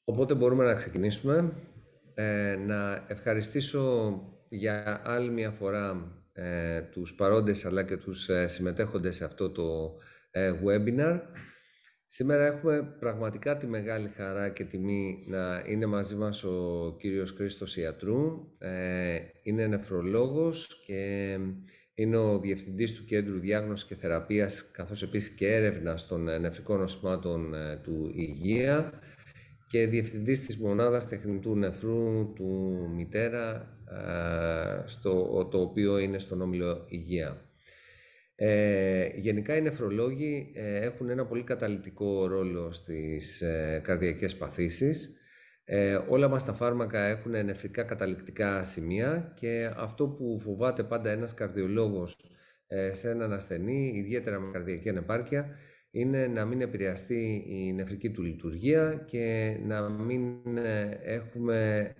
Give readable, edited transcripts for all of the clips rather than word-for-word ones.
Οπότε μπορούμε να ξεκινήσουμε. Να ευχαριστήσω για άλλη μια φορά τους παρόντες αλλά και τους συμμετέχοντες σε αυτό το webinar. Σήμερα έχουμε πραγματικά τη μεγάλη χαρά και τιμή να είναι μαζί μας ο κύριος Χρήστος Ιατρού. Είναι νεφρολόγος και είναι ο Διευθυντής του Κέντρου Διάγνωσης και Θεραπείας, καθώς επίσης και έρευνας των νεφρικών νοσημάτων του Υγεία και διευθυντής της μονάδας τεχνητού νεφρού του Μητέρα, το οποίο είναι στον Όμιλο Υγεία. Γενικά οι νεφρολόγοι έχουν ένα πολύ καταλυτικό ρόλο στις καρδιακές παθήσεις. Όλα μας τα φάρμακα έχουν νεφρικά καταλυτικά σημεία και αυτό που φοβάται πάντα ένας καρδιολόγος σε έναν ασθενή, ιδιαίτερα με καρδιακή ανεπάρκεια, είναι να μην επηρεαστεί η νεφρική του λειτουργία και να μην έχουμε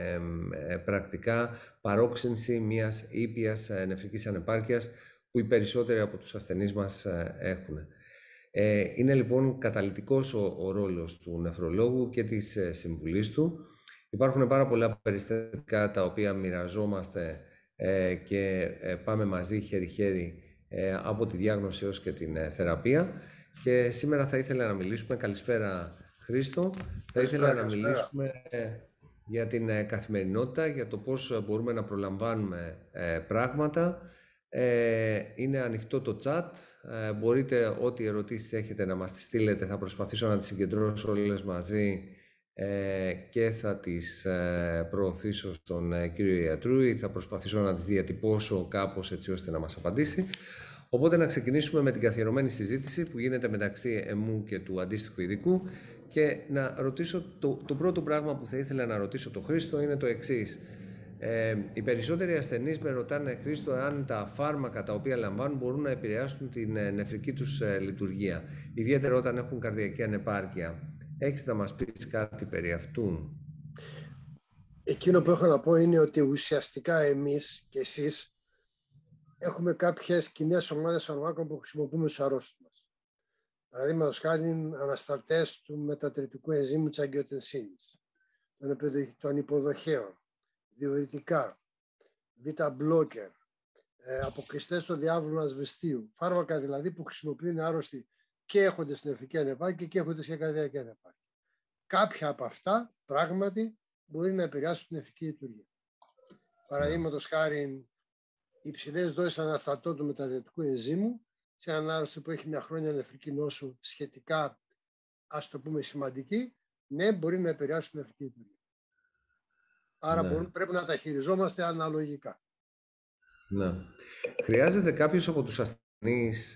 πρακτικά παρόξενση μιας ήπιας νεφρικής ανεπάρκειας που οι περισσότεροι από τους ασθενείς μας έχουν. Είναι λοιπόν καταλυτικός ο ρόλος του νεφρολόγου και της συμβουλής του. Υπάρχουν πάρα πολλά περιστατικά τα οποία μοιραζόμαστε και πάμε μαζί χέρι-χέρι από τη διάγνωση έως και την θεραπεία. Και σήμερα θα ήθελα να μιλήσουμε, καλησπέρα Χρήστο, θα ήθελα να μιλήσουμε για την καθημερινότητα, για το πώς μπορούμε να προλαμβάνουμε πράγματα. Είναι ανοιχτό το chat, μπορείτε ό,τι ερωτήσεις έχετε να μας τις στείλετε, θα προσπαθήσω να τις συγκεντρώσω όλες μαζί και θα τις προωθήσω στον κύριο Ιατρού ή θα προσπαθήσω να τις διατυπώσω κάπως έτσι ώστε να μας απαντήσει. Οπότε να ξεκινήσουμε με την καθιερωμένη συζήτηση που γίνεται μεταξύ εμού και του αντίστοιχου ειδικού και να ρωτήσω το πρώτο πράγμα που θα ήθελα να ρωτήσω τον Χρήστο είναι το εξής. Οι περισσότεροι ασθενείς με ρωτάνε, Χρήστο, αν τα φάρμακα τα οποία λαμβάνουν μπορούν να επηρεάσουν την νεφρική τους λειτουργία, ιδιαίτερα όταν έχουν καρδιακή ανεπάρκεια. Έχεις να μας πεις κάτι περί αυτού? Εκείνο που έχω να πω είναι ότι ουσιαστικά εμείς και εσείς έχουμε κάποιες κοινές ομάδες φαρμάκων που χρησιμοποιούμε στους αρρώστους μας. Παραδείγματος χάρη, ανασταλτές του μετατρεπτικού ενζύμου της αγκιοτενσίνης, των υποδοχέων, διουρητικά, β-μπλόκερ, αποκλειστές στο διάβολο ασβεστίου. Φάρμακα δηλαδή που χρησιμοποιούν άρρωστοι και έχοντες νεφρική ανεπάρκεια και έχοντες και καρδιακή ανεπάρκεια. Κάποια από αυτά πράγματι μπορεί να επηρεάσουν την νεφρική λειτουργία. Παραδείγματος χάρη, υψηλές δόσεις ανασταλτών του μεταδοτικού ενζύμου σε έναν άρρωστο που έχει μια χρόνια νεφρική νόσο σχετικά, ας το πούμε, σημαντική, ναι, μπορεί να επηρεάσουν την νεφρική λειτουργία. Άρα πρέπει να τα χειριζόμαστε αναλογικά. Ναι. Χρειάζεται κάποιος από τους ασθενείς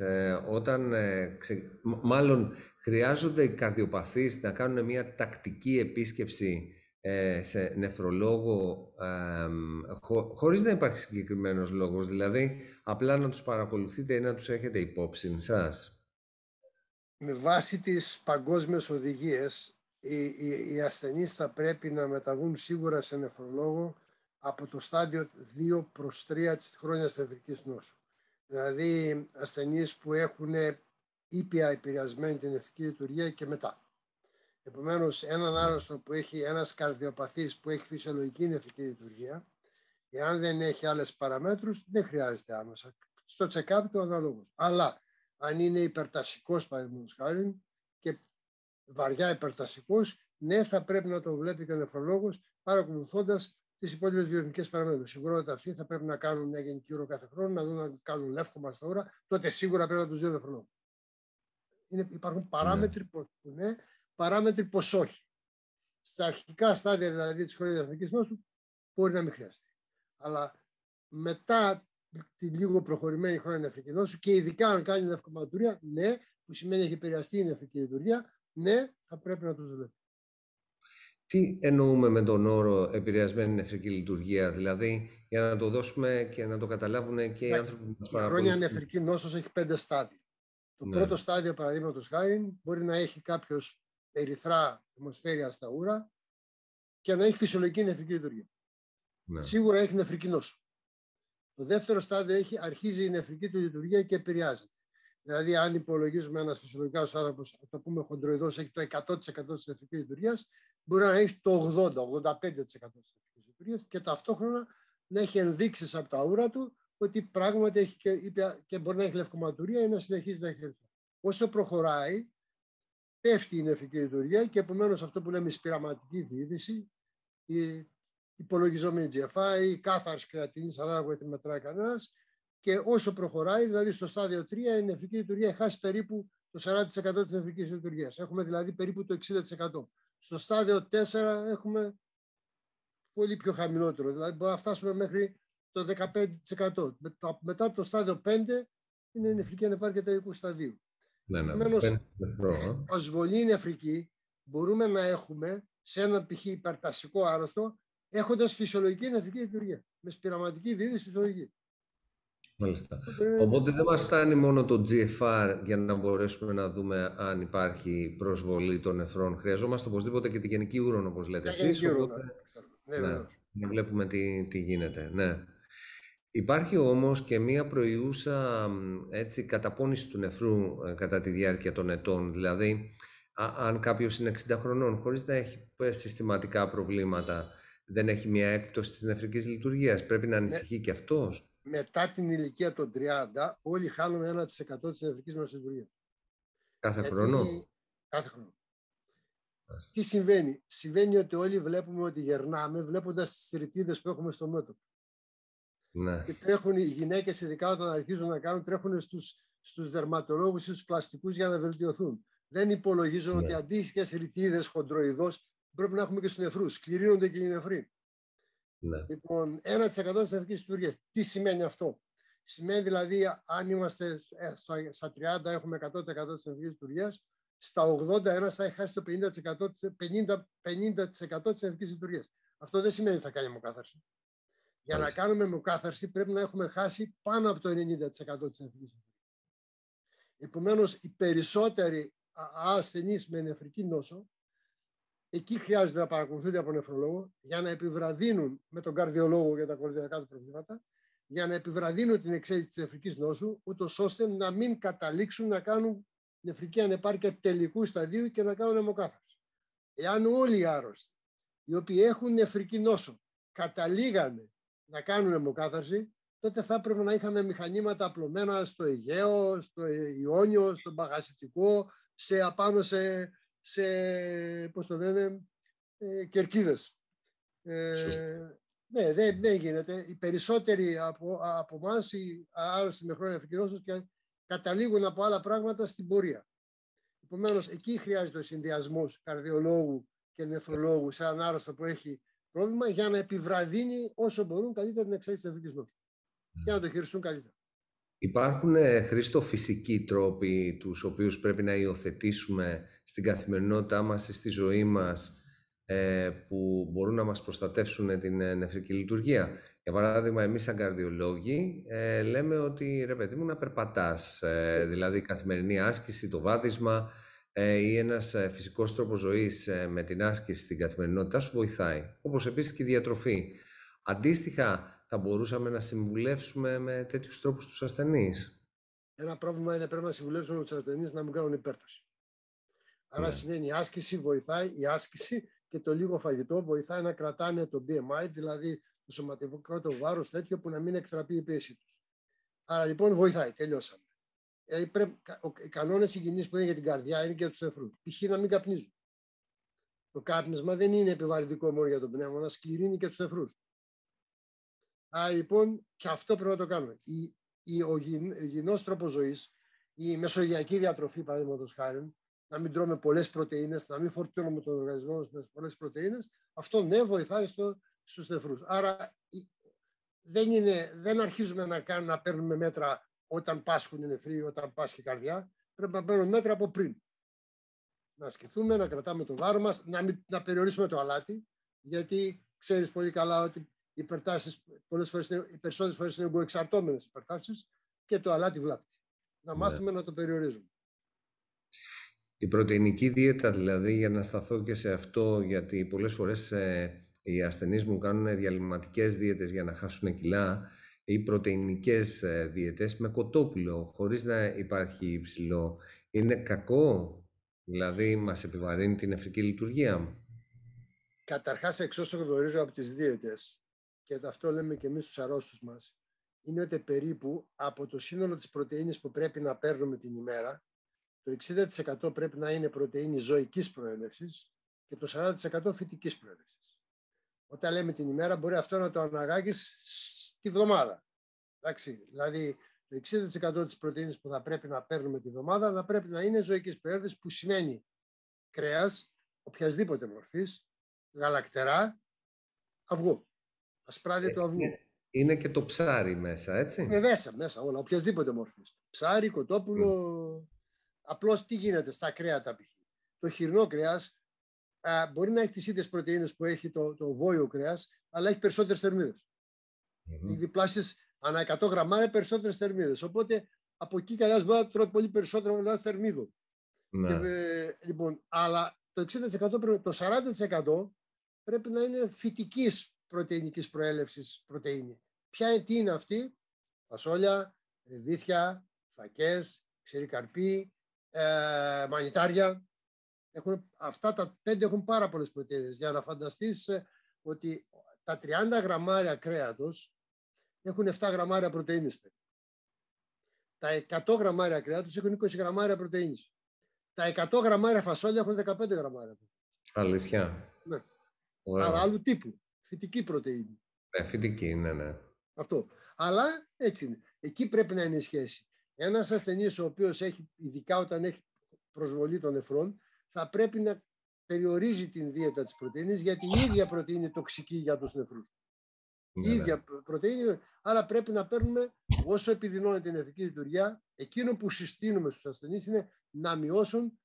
μάλλον χρειάζονται οι καρδιοπαθείς να κάνουν μια τακτική επίσκεψη σε νεφρολόγο χωρίς να υπάρχει συγκεκριμένος λόγος, δηλαδή απλά να τους παρακολουθείτε ή να τους έχετε υπόψη σας? Με βάση τις παγκόσμιες οδηγίες, οι ασθενείς θα πρέπει να μεταβούν σίγουρα σε νεφρολόγο από το στάδιο 2 προς 3 της χρόνιας νεφρικής νόσου. Δηλαδή ασθενείς που έχουν ήπια επηρεασμένη την νεφρική λειτουργία και μετά. Επομένως, έναν άρρωστο που έχει ένας καρδιοπαθής που έχει φυσιολογική νεφρική λειτουργία, εάν δεν έχει άλλες παραμέτρους, δεν χρειάζεται άμεσα. Στο check-up του αναλόγως. Αλλά αν είναι υπερτασικός, παραδείγματος χάρη, και βαριά υπερτασικός, ναι, θα πρέπει να το βλέπει και ο νεφρολόγος παρακολουθώντας τις υπόλοιπες βιομηχανικές παραμέτρους. Σίγουρα αυτοί θα πρέπει να κάνουν μια γενική ούρο κάθε χρόνο, να δουν αν κάνουν λεύκομα στα ούρα, τότε σίγουρα πρέπει να τους δει ο νεφρολόγος. Υπάρχουν παράμετροι που ναι, παράμετροι πως όχι. Στα αρχικά στάδια δηλαδή της χρόνιας νεφρικής νόσου μπορεί να μην χρειάζεται. Αλλά μετά τη λίγο προχωρημένη χρόνια νεφρική νόσου και ειδικά αν κάνει νευκοματουρία, ναι, που σημαίνει έχει επηρεαστεί η νεφρική λειτουργία, ναι, θα πρέπει να τους δουλεύει. Τι εννοούμε με τον όρο επηρεασμένη νεφρική λειτουργία, δηλαδή για να το δώσουμε και να το καταλάβουν και οι άνθρωποι που μας παρακολουθούν? Η χρόνια νεφρική νόσος έχει 5 στάδια. Το πρώτο στάδιο, παραδείγματος χάρη, μπορεί να έχει κάποιος ερυθρά αιμοσφαίρια στα ούρα και να έχει φυσιολογική νεφρική λειτουργία. Σίγουρα έχει νεφρική νόσο. Το δεύτερο στάδιο αρχίζει η νεφρική του λειτουργία και επηρεάζεται. Δηλαδή, αν υπολογίζουμε ένας φυσιολογικός άνθρωπος, θα το πούμε χοντροειδός, έχει το 100% της νεφρικής λειτουργίας, μπορεί να έχει το 80-85% της νεφρικής λειτουργίας και ταυτόχρονα να έχει ενδείξεις από τα ούρα του ότι πράγματι έχει και μπορεί να έχει λευκοματουρία ή να συνεχίζει να έχει ερυθρό. Όσο προχωράει, πέφτει η νεφρική λειτουργία και επομένως αυτό που λέμε σπειραματική διείδηση, η υπολογιζόμενη GFI, η κάθαρση κρεατινής ανάλογα τη μετράει κανένας, και όσο προχωράει, δηλαδή στο στάδιο 3, η νεφρική λειτουργία έχει χάσει περίπου το 40% της νεφρικής λειτουργίας. Έχουμε δηλαδή περίπου το 60%. Στο στάδιο 4 έχουμε πολύ πιο χαμηλότερο, δηλαδή μπορούμε να φτάσουμε μέχρι το 15%. Μετά το στάδιο 5 είναι η νεφρική ανεπάρκεια τελικού σταδίου. Επομένως, προσβολή νεφρική μπορούμε να έχουμε σε ένα π.χ. υπερτασικό άρρωστο έχοντας φυσιολογική νεφρική λειτουργία, με σπειραματική διείδηση φυσιολογική. Μάλιστα. Οπότε δεν μας φτάνει μόνο το GFR για να μπορέσουμε να δούμε αν υπάρχει προσβολή των νεφρών. Χρειαζόμαστε οπωσδήποτε και τη γενική ούρον, όπως λέτε εσείς. Οπότε, να βλέπουμε τι γίνεται. Ναι. Υπάρχει όμως και μία προϊούσα καταπώνηση του νεφρού κατά τη διάρκεια των ετών. Δηλαδή, αν κάποιος είναι 60 χρονών, χωρίς να έχει συστηματικά προβλήματα, δεν έχει μία έκπτωση της νεφρικής λειτουργίας. Πρέπει να ανησυχεί και αυτός. Μετά την ηλικία των 30, όλοι χάνουμε 1% της νεφρικής μας λειτουργίας. Κάθε χρόνο. Κάθε χρόνο. Τι συμβαίνει? Συμβαίνει ότι όλοι βλέπουμε ότι γερνάμε βλέποντας τις ρητίδες που έχουμε στο μέτωπο. Ναι. Και τρέχουν οι γυναίκες, ειδικά όταν αρχίζουν να κάνουν, τρέχουν στους δερματολόγους ή στους πλαστικούς για να βελτιωθούν. Δεν υπολογίζουν ότι αντίστοιχες ρητίδες χοντροειδώς πρέπει να έχουμε και στους νεφρούς. Σκληρύνονται και οι νεφροί. Ναι. Λοιπόν, 1% της νεφρικής λειτουργίας. Τι σημαίνει αυτό? Σημαίνει δηλαδή, αν είμαστε στα 30, έχουμε 100% της νεφρικής λειτουργίας, στα 81 θα έχει χάσει το 50% της νεφρικής λειτουργίας. Αυτό δεν σημαίνει ότι θα κάνει αιμοκάθαρση. Για να κάνουμε αιμοκάθαρση πρέπει να έχουμε χάσει πάνω από το 90% της νεφρικής λειτουργίας. Επομένως, οι περισσότεροι ασθενείς με νεφρική νόσο, εκεί χρειάζεται να παρακολουθούνται από νεφρολόγο για να επιβραδύνουν με τον καρδιολόγο για τα κορδιακά του προβλήματα, για να επιβραδύνουν την εξέλιξη της νεφρικής νόσου, ούτως ώστε να μην καταλήξουν να κάνουν νεφρική ανεπάρκεια τελικού σταδίου και να κάνουν αιμοκάθαρση. Εάν όλοι οι άρρωστοι, οι οποίοι έχουν νεφρική νόσο, καταλήγανε να κάνουν αιμοκάθαρση, τότε θα έπρεπε να είχαμε μηχανήματα απλωμένα στο Αιγαίο, στο Ιόνιο, στο Παγασιτικό, απάνω σε πώς το λένε, κερκίδες. Ναι, δεν γίνεται. Οι περισσότεροι από εμάς, οι άρρωστοι με χρόνια νεφρική νόσος, καταλήγουν από άλλα πράγματα στην πορεία. Επομένως, εκεί χρειάζεται ο συνδυασμός καρδιολόγου και νεφρολόγου σε έναν άρρωστο που έχει πρόβλημα για να επιβραδύνει όσο μπορούν καλύτερα την εξέλιξη της νεφρικής νόσου. Για να το χειριστούν καλύτερα. Υπάρχουν, Χρήστο, φυσικοί τρόποι τους οποίους πρέπει να υιοθετήσουμε στην καθημερινότητά μας, στη ζωή μας, που μπορούν να μας προστατεύσουν την νεφρική λειτουργία? Για παράδειγμα, εμείς σαν καρδιολόγοι λέμε ότι ρε παιδί μου να περπατάς, δηλαδή καθημερινή άσκηση, το βάδισμα ή ένας φυσικός τρόπος ζωής με την άσκηση στην καθημερινότητά σου βοηθάει. Όπως επίσης και η διατροφή. Αντίστοιχα, θα μπορούσαμε να συμβουλεύσουμε με τέτοιους τρόπους τους ασθενείς? Ένα πρόβλημα είναι πρέπει να συμβουλεύσουμε τους ασθενείς να μην κάνουν υπέρταση. Άρα σημαίνει η άσκηση βοηθάει, η άσκηση και το λίγο φαγητό βοηθάει να κρατάνε το BMI, δηλαδή το σωματικό το βάρος τέτοιο που να μην εκτραπεί η πίεση τους. Άρα λοιπόν βοηθάει, τελειώσαμε. Οι κανόνες υγιεινής που είναι για την καρδιά είναι και για τους νεφρούς. Π.χ. να μην καπνίζουν. Το κάπνισμα δεν είναι επιβαρυντικό μόνο για το πνεύμα, να σκληρύνει και τους νεφρούς. Άρα λοιπόν και αυτό πρέπει να το κάνουμε. Ο υγιεινός τρόπος ζωής, η μεσογειακή διατροφή, παραδείγματος χάρη, να μην τρώμε πολλές πρωτεΐνες, να μην φορτώνουμε τον οργανισμό μας με πολλές πρωτεΐνες, αυτό ναι βοηθάει στους νεφρούς. Άρα δεν αρχίζουμε να παίρνουμε μέτρα όταν πάσχουν οι νεφροί, όταν πάσχει η καρδιά. Πρέπει να παίρνουμε μέτρα από πριν. Να ασκηθούμε, να κρατάμε το βάρο μας, να περιορίσουμε το αλάτι, γιατί ξέρεις πολύ καλά ότι οι υπερτάσεις οι περισσότερες φορές είναι εγκοεξαρτώμενες υπερτάσεις και το αλάτι βλάπτει. Να μάθουμε να το περιορίζουμε. Η πρωτεϊνική δίαιτα, δηλαδή, για να σταθώ και σε αυτό, γιατί πολλές φορές οι ασθενείς μου κάνουν διαλυματικές δίαιτες για να χάσουν κιλά, ή πρωτεϊνικές δίαιτες με κοτόπουλο, χωρίς να υπάρχει υψηλό. Είναι κακό? Δηλαδή, μας επιβαρύνει την νεφρική λειτουργία? Καταρχάς, εξ όσων γνωρίζω από τις δίαιτες, και αυτό λέμε και εμείς στους αρρώστους μας, είναι ότι περίπου από το σύνολο της πρωτεΐνης που πρέπει να παίρνουμε την ημέρα, το 60% πρέπει να είναι πρωτεΐνη ζωικής προέλευσης και το 40% φυτικής προέλευσης. Όταν λέμε την ημέρα, μπορεί αυτό να το αναγάγεις στη βδομάδα. Εντάξει, δηλαδή, το 60% της πρωτεΐνης που θα πρέπει να παίρνουμε τη βδομάδα θα πρέπει να είναι ζωικής προέλευσης, που σημαίνει κρέας, οποιασδήποτε μορφής, γαλακτερά, αυγό. Ασπράδι του αυγού. Είναι και το ψάρι μέσα, έτσι. Μέσα όλα, οποιασδήποτε μορφής. Ψάρι, κοτόπουλο. Απλώς τι γίνεται στα κρέατα π.χ. Το χοιρινό κρέας μπορεί να έχει τις ίδιες πρωτεΐνες που έχει το βόηο κρέας, αλλά έχει περισσότερες θερμίδες. Οι διπλάσεις ανά 100 γραμμάρια περισσότερες θερμίδες. Οπότε από εκεί κανένας μπορεί να τρώει πολύ περισσότερο ένα θερμίδο. Λοιπόν, αλλά το 60%, το 40% πρέπει να είναι φυτικής πρωτεϊνικής προέλευσης πρωτεΐνη. Τι είναι αυτή? Φασόλια, ρεβίθια, φακές, ξηρή καρπή, μανιτάρια. Αυτά τα 5 έχουν πάρα πολλές πρωτεΐνες. Για να φανταστείς ότι τα 30 γραμμάρια κρέατος έχουν 7 γραμμάρια πρωτεΐνης. Τα 100 γραμμάρια κρέατος έχουν 20 γραμμάρια πρωτεΐνης. Τα 100 γραμμάρια φασόλια έχουν 15 γραμμάρια. Αλήθεια. Ναι. Άρα άλλου τύπου. Φυτική πρωτεΐνη. Φυτική, ναι. Αυτό. Αλλά έτσι είναι. Εκεί πρέπει να είναι η σχέση. Ένας ασθενής ο οποίος έχει, ειδικά όταν έχει προσβολή των νεφρών, θα πρέπει να περιορίζει την δίαιτα της πρωτεΐνης, γιατί η ίδια πρωτεΐνη είναι τοξική για τους νεφρούς. Η ίδια πρωτεΐνη, άρα πρέπει να παίρνουμε όσο επιδεινώνεται η νεφρική λειτουργία. Εκείνο που συστήνουμε στους ασθενείς είναι να μειώσουν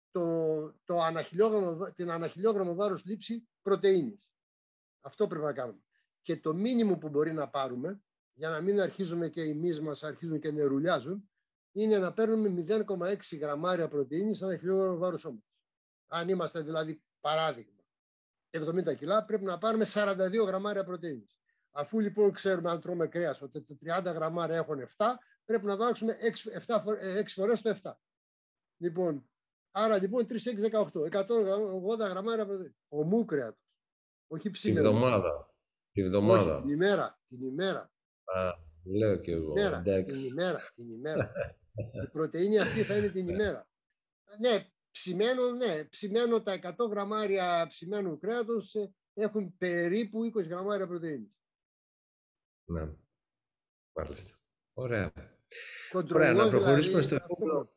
την αναχιλιόγραμμο βάρος λήψη πρωτεΐνης. Αυτό πρέπει να κάνουμε. Και το μήνυμο που μπορεί να πάρουμε, για να μην αρχίζουμε και οι μυς μας αρχίζουν και νερουλιάζουν, είναι να παίρνουμε 0,6 γραμμάρια πρωτεΐνης ανά χιλιόγραμμο βάρος σώματος. Αν είμαστε δηλαδή, παράδειγμα, 70 κιλά, πρέπει να πάρουμε 42 γραμμάρια πρωτεΐνης. Αφού λοιπόν ξέρουμε, αν τρώμε κρέας, ότι τα 30 γραμμάρια έχουν 7, πρέπει να βάλουμε 6 φορές το 7. Λοιπόν, άρα λοιπόν 3, 6, 18, 180 γραμμάρια πρωτεΐνης. Ομού κρέατος. Όχι ψήμενο. Τη βδομάδα. Όχι, την ημέρα. Λέω και εγώ. Την ημέρα. Η πρωτεΐνη αυτή θα είναι την ημέρα. Ναι, ψημένο τα 100 γραμμάρια ψημένου κρέατος έχουν περίπου 20 γραμμάρια πρωτεΐνης. Ναι, μάλιστα. Ωραία. Ωραία, να προχωρήσουμε στο επόμενο.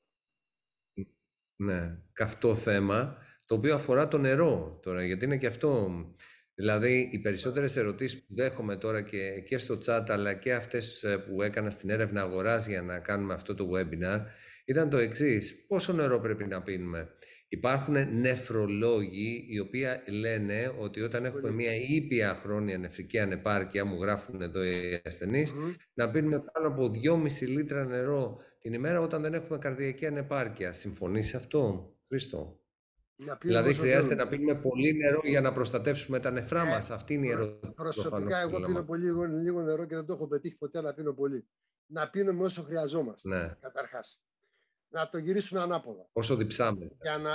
Ναι, καυτό θέμα, το οποίο αφορά το νερό τώρα, γιατί είναι και αυτό. Δηλαδή, οι περισσότερες ερωτήσεις που δέχομαι τώρα και στο chat, αλλά και αυτές που έκανα στην έρευνα αγοράς για να κάνουμε αυτό το webinar, ήταν το εξής. Πόσο νερό πρέπει να πίνουμε? Υπάρχουν νεφρολόγοι οι οποίοι λένε ότι όταν έχουμε μια ήπια χρόνια νεφρική ανεπάρκεια, μου γράφουν εδώ οι ασθενείς, να πίνουμε πάνω από 2,5 λίτρα νερό την ημέρα όταν δεν έχουμε καρδιακή ανεπάρκεια. Συμφωνείς σε αυτό, Χρήστο? Δηλαδή χρειάζεται να πίνουμε πολύ νερό για να προστατεύσουμε τα νεφρά μας. Αυτή είναι η ερώτηση. Προσωπικά εγώ πίνω λίγο νερό και δεν το έχω πετύχει ποτέ να πίνω πολύ. Να πίνουμε όσο χρειαζόμαστε, ναι. Καταρχάς. Να το γυρίσουμε ανάποδα. Όσο διψάμε.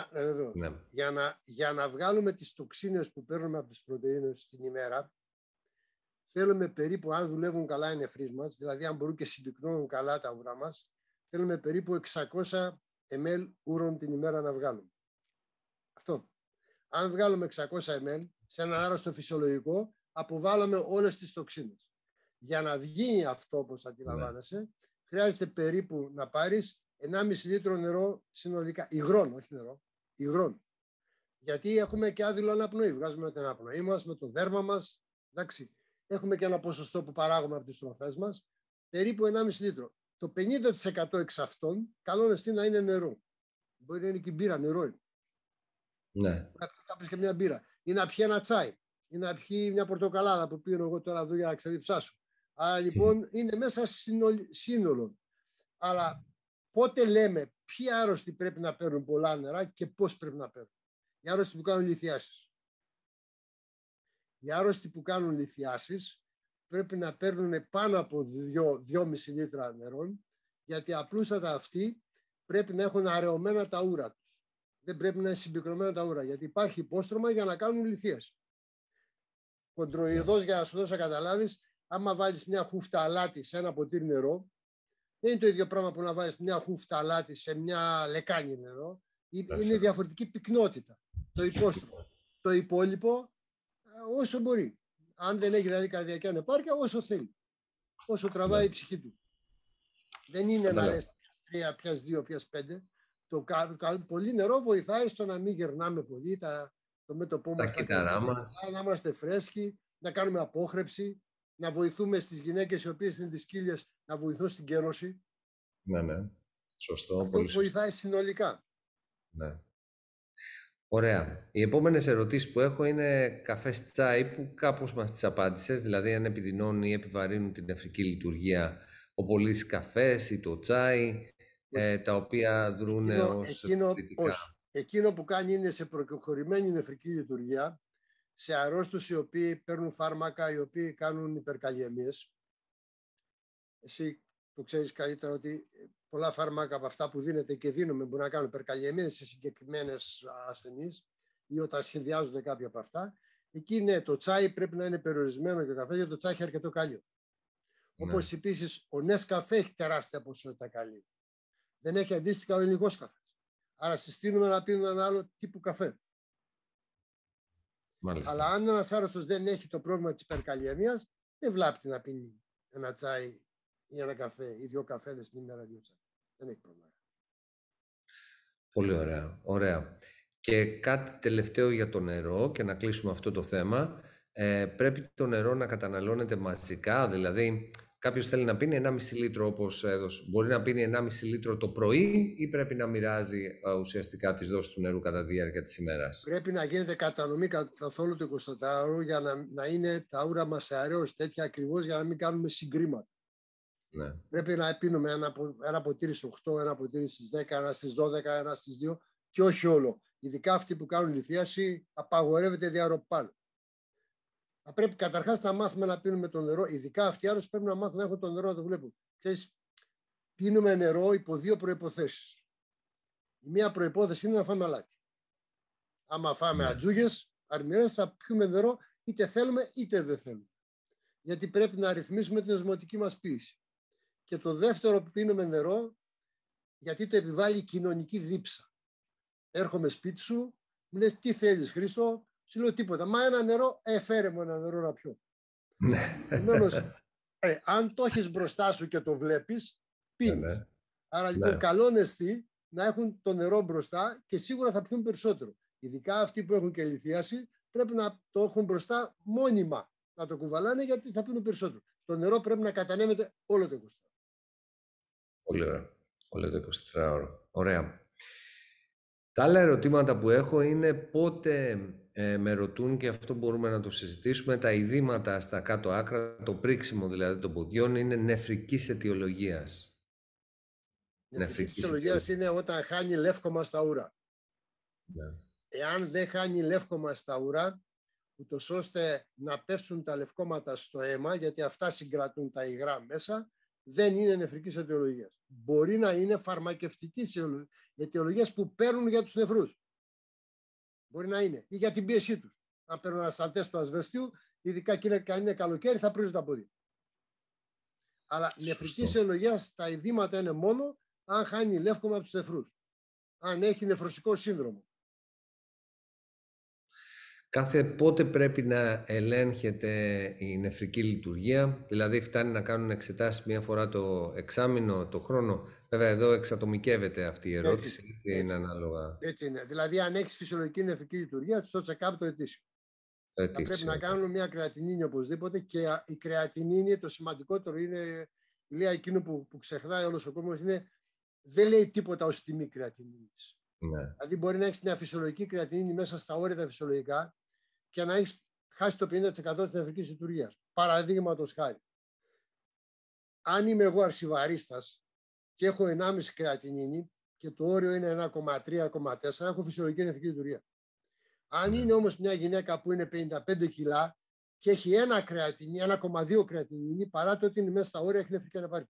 Για να βγάλουμε τις τοξίνες που παίρνουμε από τις πρωτεΐνες την ημέρα, θέλουμε περίπου, αν δουλεύουν καλά οι νεφροί μας, δηλαδή αν μπορούν και συμπυκνώνουν καλά τα ουρά μας, θέλουμε περίπου 600 ml ούρων την ημέρα να βγάλουμε. Αυτό. Αν βγάλουμε 600 ml σε έναν άρρωστο φυσιολογικό, αποβάλαμε όλες τις τοξίνες. Για να βγει αυτό, όπως αντιλαμβάνεσαι, χρειάζεται περίπου να πάρεις 1,5 λίτρο νερό συνολικά. Υγρών, όχι νερό. Υγρών. Γιατί έχουμε και άδειλο αναπνοή. Βγάζουμε την αναπνοή μας, με το δέρμα μας. Εντάξει. Έχουμε και ένα ποσοστό που παράγουμε από τις τροφές μας. Περίπου 1,5 λίτρο. Το 50% εξ αυτών, καλό είναι να είναι νερό. Μπορεί να είναι και μπύρα, νερό είναι. Ναι. Κάποιος και μια μπύρα. Ή να πιει ένα τσάι. Ή να πιει μια πορτοκαλάδα που πίνω εγώ τώρα εδώ για να ξεδιψάσω. Άρα λοιπόν είναι μέσα σύνολο. Αλλά πότε λέμε ποιοι άρρωστοι πρέπει να παίρνουν πολλά νερά και πώς πρέπει να παίρνουν? Οι άρρωστοι που κάνουν λιθιάσεις. Οι άρρωστοι που κάνουν λιθιάσεις πρέπει να παίρνουν πάνω από 2,5 λίτρα νερών, γιατί απλούστατα αυτοί πρέπει να έχουν αραιωμένα τα ούρα τους. Δεν πρέπει να είναι συμπυκνωμένα τα ούρα, γιατί υπάρχει υπόστρωμα για να κάνουν λιθίαση. Κοντροειδώς, για να σου δώσω να καταλάβεις, άμα βάλεις μια χούφτα αλάτι σε ένα ποτήρι νερό, δεν είναι το ίδιο πράγμα που να βάλεις μια χούφτα αλάτι σε μια λεκάνη νερό. Είναι διαφορετική πυκνότητα. Το υπόστρωμα. Το υπόλοιπο, όσο μπορεί. Αν δεν έχει δηλαδή καρδιακή ανεπάρκεια, όσο θέλει. Όσο τραβάει η ψυχή του. Δεν είναι να λες πιας 3, πιας 2, πιας 5. Το πολύ νερό βοηθάει στο να μην γερνάμε πολύ το μέτωπό μας, να είμαστε φρέσκοι, να κάνουμε απόχρεψη, να βοηθούμε στις γυναίκες οι οποίες είναι τις κύλιες να βοηθούν στην κέρωση. Ναι. Σωστό. Αυτό πολύ βοηθάει συνολικά. Ναι. Ωραία. Οι επόμενες ερωτήσεις που έχω είναι καφές τσάι, που κάπως μας τις απάντησες, δηλαδή αν επιδεινώνουν ή επιβαρύνουν την νεφρική λειτουργία ο πολύς καφές ή το τσάι, τα οποία δρούν ως θετικά. Εκείνο που κάνει είναι σε προκεχωρημένη νεφρική λειτουργία, σε αρρώστους οι οποίοι παίρνουν φάρμακα, οι οποίοι κάνουν υπερκαλλιεμίες. Εσύ το ξέρεις καλύτερα ότι πολλά φάρμακα από αυτά που δίνεται και δίνουμε μπορεί να κάνουν υπερκαλλιεμίες σε συγκεκριμένες ασθενείς ή όταν συνδυάζονται κάποια από αυτά. Εκεί ναι, το τσάι πρέπει να είναι περιορισμένο και ο καφέ, γιατί το τσάι έχει αρκετό κάλιο. Ναι. Όπως επίσης ο Νεσκαφέ έχει τεράστια ποσότητα κάλιο. Δεν έχει αντίστοιχα ο ελληνικός καφέ. Άρα συστήνουμε να πίνουμε ένα άλλο τύπου καφέ. Μάλιστα. Αλλά αν ένας άρρωστος δεν έχει το πρόβλημα της υπερκαλλιεμίας, δεν βλάπτει να πίνει ένα τσάι ή ένα καφέ ή 2 καφέδες την ημέρα, 2 τσάι. Δεν έχει πρόβλημα. Πολύ ωραία. Ωραία. Και κάτι τελευταίο για το νερό και να κλείσουμε αυτό το θέμα. Πρέπει το νερό να καταναλώνεται μαζικά, δηλαδή κάποιος θέλει να πίνει 1,5 λίτρο όπως έδωσε. Μπορεί να πίνει 1,5 λίτρο το πρωί ή πρέπει να μοιράζει ουσιαστικά τις δόσεις του νερού κατά τη διάρκεια της ημέρας? Πρέπει να γίνεται κατανομή καθόλου το 24ωρο για να είναι τα ούρα μας σε αεραίος τέτοια ακριβώς για να μην κάνουμε συγκρίματα. Ναι. Πρέπει να πίνουμε ένα ποτήρι στις 8, ένα ποτήρι στις 10, ένα στις 12, ένα στις 2 και όχι όλο. Ειδικά αυτοί που κάνουν λιθίαση απαγορεύεται διαρροπάλο. Θα πρέπει καταρχάς να μάθουμε να πίνουμε το νερό. Ειδικά αυτοί οι άλλοι πρέπει να μάθουν να έχουν το νερό να το βλέπουν. Ξέρεις, πίνουμε νερό υπό 2 προϋποθέσεις. Η μία προϋπόθεση είναι να φάμε αλάτι. Άμα φάμε ατζούγες, αρμυρές, θα πιούμε νερό είτε θέλουμε είτε δεν θέλουμε. Γιατί πρέπει να ρυθμίσουμε την οσμοτική μας ποίηση. Και το δεύτερο που πίνουμε νερό, γιατί το επιβάλλει η κοινωνική δίψα. Έρχομαι σπίτι σου, μου λες τι θέλεις Χρήστο, σου λέω τίποτα. Μα ένα νερό, φέρε μου ένα νερό να πιω. Επομένως, αν το έχεις μπροστά σου και το βλέπεις, πίνεις. Άρα λοιπόν καλό είναι να έχουν το νερό μπροστά και σίγουρα θα πιούν περισσότερο. Ειδικά αυτοί που έχουν και λιθίαση πρέπει να το έχουν μπροστά μόνιμα. Να το κουβαλάνε γιατί θα πίνουν περισσότερο. Το νερό πρέπει να κατανέμεται όλο το 24ωρο. Πολύ ωραία. Όλο το 24ωρο. Ωραία. Τα άλλα ερωτήματα που έχω είναι πότε με ρωτούν, και αυτό μπορούμε να το συζητήσουμε, τα ειδήματα στα κάτω άκρα, το πρίξιμο δηλαδή των ποδιών, είναι νεφρικής αιτιολογίας. Νεφρικής αιτιολογίας είναι όταν χάνει λεύκομα στα ούρα. Ναι. Εάν δεν χάνει λεύκομα στα ούρα, ούτως ώστε να πέφτουν τα λευκόματα στο αίμα, γιατί αυτά συγκρατούν τα υγρά μέσα, δεν είναι νεφρικής αιτιολογίας. Μπορεί να είναι φαρμακευτικής αιτιολογίας που παίρνουν για τους νεφρούς. Μπορεί να είναι. Ή για την πίεσή τους. Αν παίρνουν ανασταλτές του ασβεστίου, ειδικά και είναι καλοκαίρι, θα πρίζουν τα πόδια. Αλλά νεφρικής αιτιολογίας τα ειδήματα είναι μόνο αν χάνει λεύκομα από τους νεφρούς. Αν έχει νεφρωσικό σύνδρομο. Κάθε πότε πρέπει να ελέγχεται η νεφρική λειτουργία, δηλαδή φτάνει να κάνουν εξετάσεις μία φορά το εξάμηνο, το χρόνο? Βέβαια εδώ εξατομικεύεται αυτή η ερώτηση. Είναι ανάλογα. Έτσι είναι. Δηλαδή αν έχεις φυσιολογική νεφρική λειτουργία, στο check-up το ετήσιο. Θα πρέπει να κάνουν μια κρεατινίνη οπωσδήποτε, και η κρεατινίνη, το σημαντικότερο είναι, λέει εκείνο που ξεχνάει όλος ο κόσμος, είναι δεν λέει τίποτα ως τιμή κρεατινίνης. Ναι. Δηλαδή μπορεί να έχεις μια φυσιολογική κρεατινίνη μέσα στα όρια τα φυσιολογικά και να έχεις χάσει το 50% της νεφρικής λειτουργίας. Παραδείγματος χάρη. Αν είμαι εγώ αρσιβαρίστας και έχω 1,5 κρεατινίνη και το όριο είναι 1,3-1,4, έχω φυσιολογική νεφρική λειτουργία. Αν είναι όμως μια γυναίκα που είναι 55 κιλά και έχει 1,2 κρεατινίνη, παρά το ότι είναι μέσα στα όρια, έχει νεφρική ανεπάρκεια.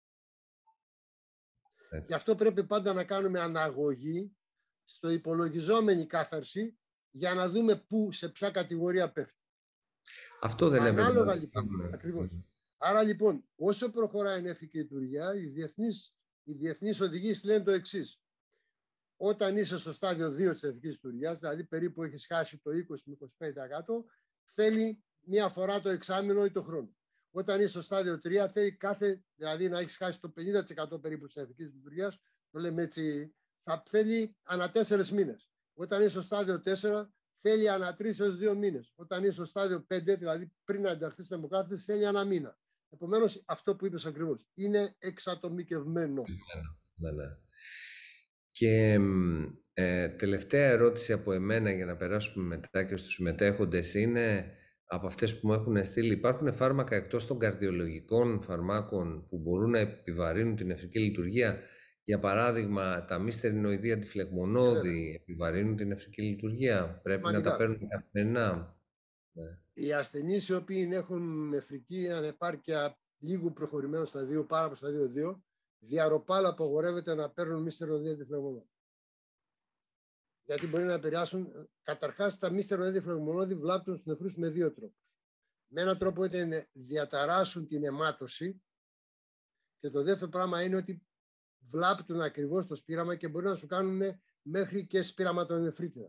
Γι' αυτό πρέπει πάντα να κάνουμε αναγωγή στο υπολογιζόμενη κάθαρση για να δούμε πού, σε ποια κατηγορία πέφτει. Αυτό δεν έπρεπε Ανάλογα να λοιπόν, κάνουμε. ακριβώς. Άρα λοιπόν, όσο προχωράει η νεφική λειτουργία, οι διεθνείς οδηγίες λένε το εξής. Όταν είσαι στο στάδιο 2 της νεφικής λειτουργίας, δηλαδή περίπου έχεις χάσει το 20-25%, θέλει μία φορά το εξάμηνο ή το χρόνο. Όταν είσαι στο στάδιο 3, θέλει δηλαδή να έχεις χάσει το 50% περίπου της νεφικής λειτουργίας, το λέμε έτσι, θα θέλει ανά 4 μήνες. Όταν είσαι στο στάδιο 4, θέλει ανά 3 έως 2 μήνες. Όταν είσαι στο στάδιο 5, δηλαδή πριν να ενταχθεί στην αιμοκάθεση, θέλει ανά μήνα. Επομένως, αυτό που είπες ακριβώς, είναι εξατομικευμένο. Ναι, ναι. Και τελευταία ερώτηση από εμένα για να περάσουμε μετά και στους συμμετέχοντες είναι από αυτές που μου έχουν στείλει. Υπάρχουν φάρμακα εκτός των καρδιολογικών φαρμάκων που μπορούν να επιβαρύνουν την νεφρική λειτουργία? Για παράδειγμα, τα μη στερινοειδή αντιφλεγμονώδη επιβαρύνουν την νεφρική λειτουργία? Πρέπει να τα παίρνουν καθημερινά? Οι ασθενείς οι οποίοι έχουν νεφρική ανεπάρκεια λίγου προχωρημένου σταδίου, πάρα από σταδίο 2, διαρροπάλα απαγορεύεται να παίρνουν μη στερινοειδή αντιφλεγμονώδη. Γιατί μπορεί να επηρεάσουν, καταρχάς τα μη στερινοειδή αντιφλεγμονώδη βλάπτουν στους νεφρούς με 2 τρόπους. Με έναν τρόπο είναι διαταράσσουν την αιμάτωση και το δεύτερο πράγμα είναι ότι βλάπτουν ακριβώς το σπήραμα και μπορεί να σου κάνουν μέχρι και σπυραματονεφρίτιδα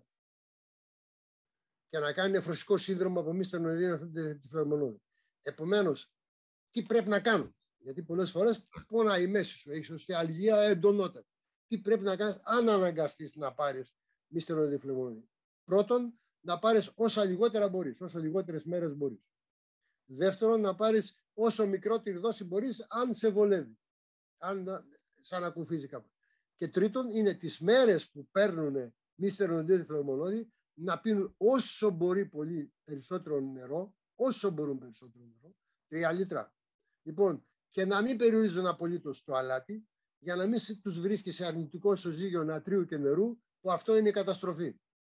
και να κάνει νεφρωσικό σύνδρομο από μη στερινοειδή αντιφλεγμονώδη. Επομένως, τι πρέπει να κάνουν? Γιατί πολλές φορές πονάει η μέση σου, έχεις οστεαλγία εντονότατη. Τι πρέπει να κάνεις αν αναγκαστείς να πάρεις μη στερινοειδή αντιφλεγμονώδη? Πρώτον, να πάρεις όσα λιγότερα μπορείς, όσο λιγότερες μέρες μπορείς. Δεύτερον, να πάρεις όσο μικρότερη δόση μπορείς, αν σε βολεύει, αν σαν ακουφίζει κάπου. Και τρίτον, είναι τις μέρες που παίρνουν μη στερινοειδή αντιφλεγμονώδη να πίνουν όσο μπορεί πολύ περισσότερο νερό, όσο μπορούν περισσότερο νερό, 3 λίτρα. Λοιπόν, και να μην περιορίζουν απολύτως το αλάτι, για να μην τους βρίσκει σε αρνητικό ισοζύγιο νατρίου και νερού, που αυτό είναι η καταστροφή.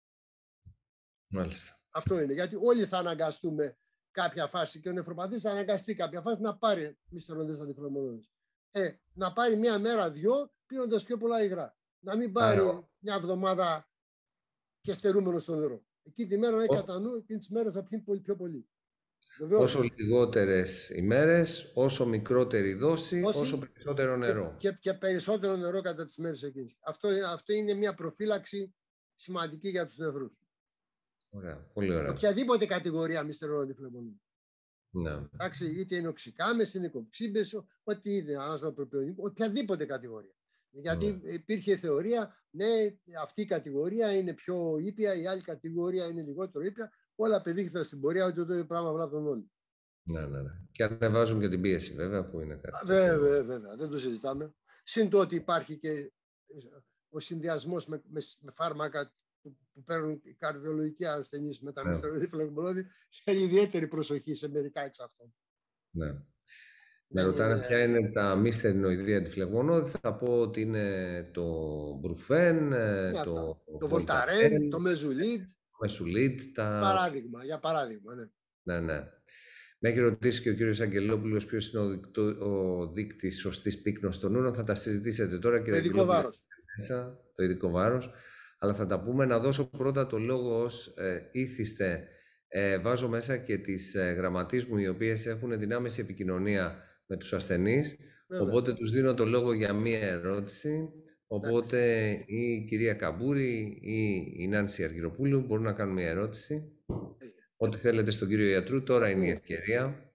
Μάλιστα. Αυτό είναι, γιατί όλοι θα αναγκαστούμε κάποια φάση και ο νεφροπαθής θα αναγκαστεί κάποια φάση να πάρει μη στερινοειδές αντιφλεγμονώδες. Να πάρει μία μέρα, 2, πίνοντας πιο πολλά υγρά. Να μην πάρει μια εβδομάδα και στερούμενο στο νερό. Εκεί τη μέρα να έχει κατά νου, εκείνες τις μέρες θα πιει πιο πολύ. Βεβαίως. Όσο λιγότερες ημέρες, όσο μικρότερη δόση, όσο περισσότερο νερό. Και περισσότερο νερό κατά τις μέρες εκείνες. Αυτό είναι μια προφύλαξη σημαντική για τους νευρούς. Ωραία, πολύ ωραία. Οποιαδήποτε κατηγορία μη στερινοειδών αντιφλεγμονώδη. Ναι. Εντάξει, είτε είναι οξικάμες, είναι κοψίμπες, ό,τι είναι, οποιαδήποτε κατηγορία. Γιατί υπήρχε θεωρία, ναι, αυτή η κατηγορία είναι πιο ήπια, η άλλη κατηγορία είναι λιγότερο ήπια. Όλα απεδείχθηκαν στην πορεία ότι το ίδιο πράγμα βλάπτουν όλοι. Ναι. Και ανεβάζουν και την πίεση, βέβαια, που είναι κάτι. Βέβαια, δεν το συζητάμε. Συν το ότι υπάρχει και ο συνδυασμός με φάρμακα που παίρνουν οι καρδιολογικοί ασθενείς με τα μη στερινοειδή αντιφλεγμονώδη, θέλει ιδιαίτερη προσοχή σε μερικά εξ αυτών. Ναι. Με ρωτάνε ποια είναι τα μη στερινοειδή αντιφλεγμονώδη. Θα πω ότι είναι το Μπρουφέν, το Βολταρέν, το Μεζουλίτ. Για παράδειγμα, ναι. Ναι. Με έχει ρωτήσει και ο κύριος Αγγελόπουλος ποιος είναι ο δείκτης σωστής πύκνωσης των ούρων. Θα τα συζητήσετε τώρα, κύριε Αγγελόπουλο. Το ειδικό βάρος. Το ειδικό βάρος. Αλλά θα τα πούμε. Να δώσω πρώτα το λόγο ως ήθιστε. Βάζω μέσα και τις γραμματείς μου, οι οποίες έχουν την άμεση επικοινωνία με τους ασθενείς. Βέβαια. Οπότε τους δίνω το λόγο για μία ερώτηση. Οπότε η κυρία Καμπούρη ή η Νάνση Αργυροπούλου μπορούν να κάνουν μία ερώτηση. Ό,τι θέλετε στον κύριο Ιατρού, τώρα είναι η ευκαιρία.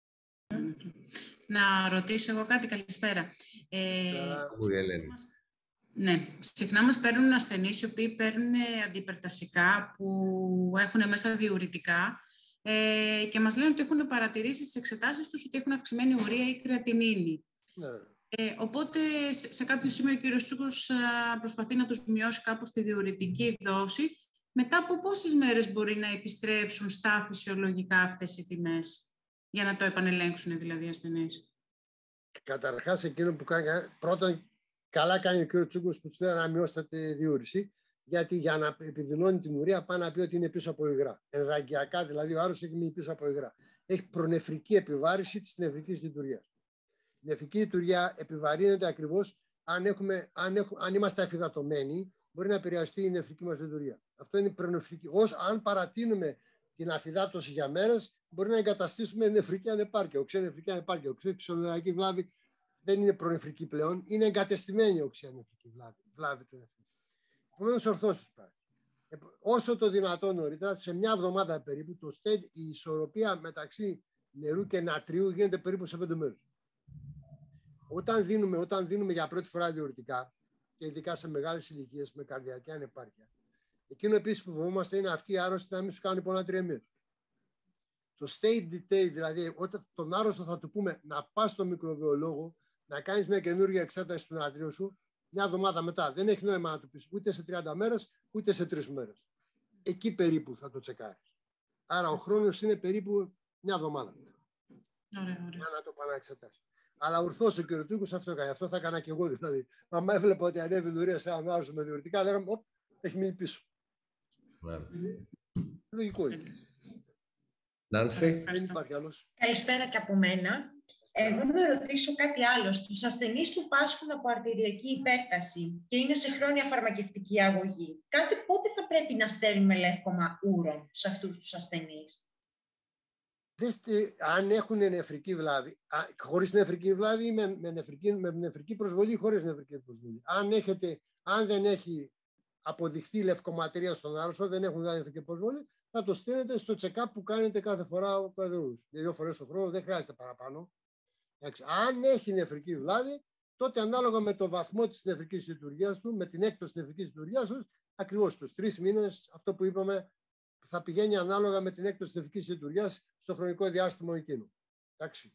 Να ρωτήσω εγώ κάτι, καλησπέρα. Ελένη. Ναι, συχνά μας παίρνουν ασθενείς οι οποίοι παίρνουν αντιπερτασικά που έχουν μέσα διουρητικά και μας λένε ότι έχουν παρατηρήσει στις εξετάσεις τους ότι έχουν αυξημένη ουρία ή κρεατινίνη. Ναι. Οπότε σε κάποιο σημείο ο κύριος Τσούκος προσπαθεί να τους μειώσει κάπως τη διουρητική δόση. Μετά από πόσες μέρες μπορεί να επιστρέψουν στα φυσιολογικά αυτές οι τιμές, για να το επανελέγξουν δηλαδή οι ασθενείς? Καταρχάς, εκείνο που κάνει, πρώτον, καλά κάνει ο κ. Τσούκος που τους λέει να μειώσετε τη διούρηση, γιατί για να επιδεινώνει την ουρία πάει να πει ότι είναι πίσω από υγρά. Ενδραγκιακά, δηλαδή ο άρρωστος έχει μείνει πίσω από υγρά. Έχει προνεφρική επιβάρηση της νεφρικής λειτουργίας. Η νεφρική λειτουργία επιβαρύνεται ακριβώς αν είμαστε αφυδατωμένοι, μπορεί να επηρεαστεί η νεφρική μας λειτουργία. Αυτό είναι προνεφρική. Αν παρατείνουμε την αφυδάτωση για μέρες, μπορεί να εγκαταστήσουμε νεφρική ανεπάρκεια. Οξέα νεφρική ανεπάρκεια. Οξέα εξωτερική βλάβη δεν είναι προνεφρική πλέον, είναι εγκατεστημένη οξέα νεφρική βλάβη του νεφρικού. Επομένως, ορθώσεις πράγμα. Όσο το δυνατόν νωρίτερα, σε μια εβδομάδα περίπου, η ισορροπία μεταξύ νερού και νατρίου γίνεται περίπου σε 5 μέρες. Όταν δίνουμε για πρώτη φορά διουρητικά, και ειδικά σε μεγάλες ηλικίες με καρδιακή ανεπάρκεια, εκείνο επίσης που φοβόμαστε είναι αυτοί οι άρρωστοι να μην σου κάνουν υπονατριεμία. Το state detail, δηλαδή όταν τον άρρωστο θα του πούμε να πας στο μικροβιολόγο, να κάνεις μια καινούργια εξέταση του νατρίου σου, μια εβδομάδα μετά. Δεν έχει νόημα να του πεις ούτε σε 30 μέρες, ούτε σε 3 μέρες. Εκεί περίπου θα το τσεκάρεις. Άρα ο χρόνος είναι περίπου μια εβδομάδα. Για να το παναεξετάσει. Αλλά ορθώς ο κυρωτούκος αυτό έκανε. Αυτό θα έκανα και εγώ δηλαδή. Αν έβλεπα ότι ανέβει η ουρία σε έναν άρρωστο με διουρητικά, λέγαμε, έχει μείνει πίσω. Λογικό είναι. Νάνση. Δεν υπάρχει άλλος. Καλησπέρα και από μένα. Εγώ να ρωτήσω κάτι άλλο. Στους ασθενείς που πάσχουν από αρτηριακή υπέρταση και είναι σε χρόνια φαρμακευτική αγωγή, κάθε πότε θα πρέπει να στέλνουμε λεύκομα ούρων σε αυτούς τους ασθενείς? Αν έχουν νεφρική βλάβη, χωρίς νεφρική βλάβη ή με νεφρική προσβολή ή χωρίς νεφρική προσβολή. Αν δεν έχει αποδειχθεί λευκοματερία στον άρρωστο, δεν έχουν δηλαδή νεφρική προσβολή, θα το στέλνετε στο check-up που κάνετε κάθε φορά ο καρδιολόγος. 2 φορές το χρόνο, δεν χρειάζεται παραπάνω. Αν έχει νεφρική βλάβη, τότε ανάλογα με το βαθμό της νεφρικής λειτουργίας του, με την έκπτωση της νεφρικής λειτουργίας του, ακριβώς τους 3 μήνες, αυτό που είπαμε, θα πηγαίνει ανάλογα με την έκπτωση της νεφρικής λειτουργίας στο χρονικό διάστημα εκείνο. Εντάξει.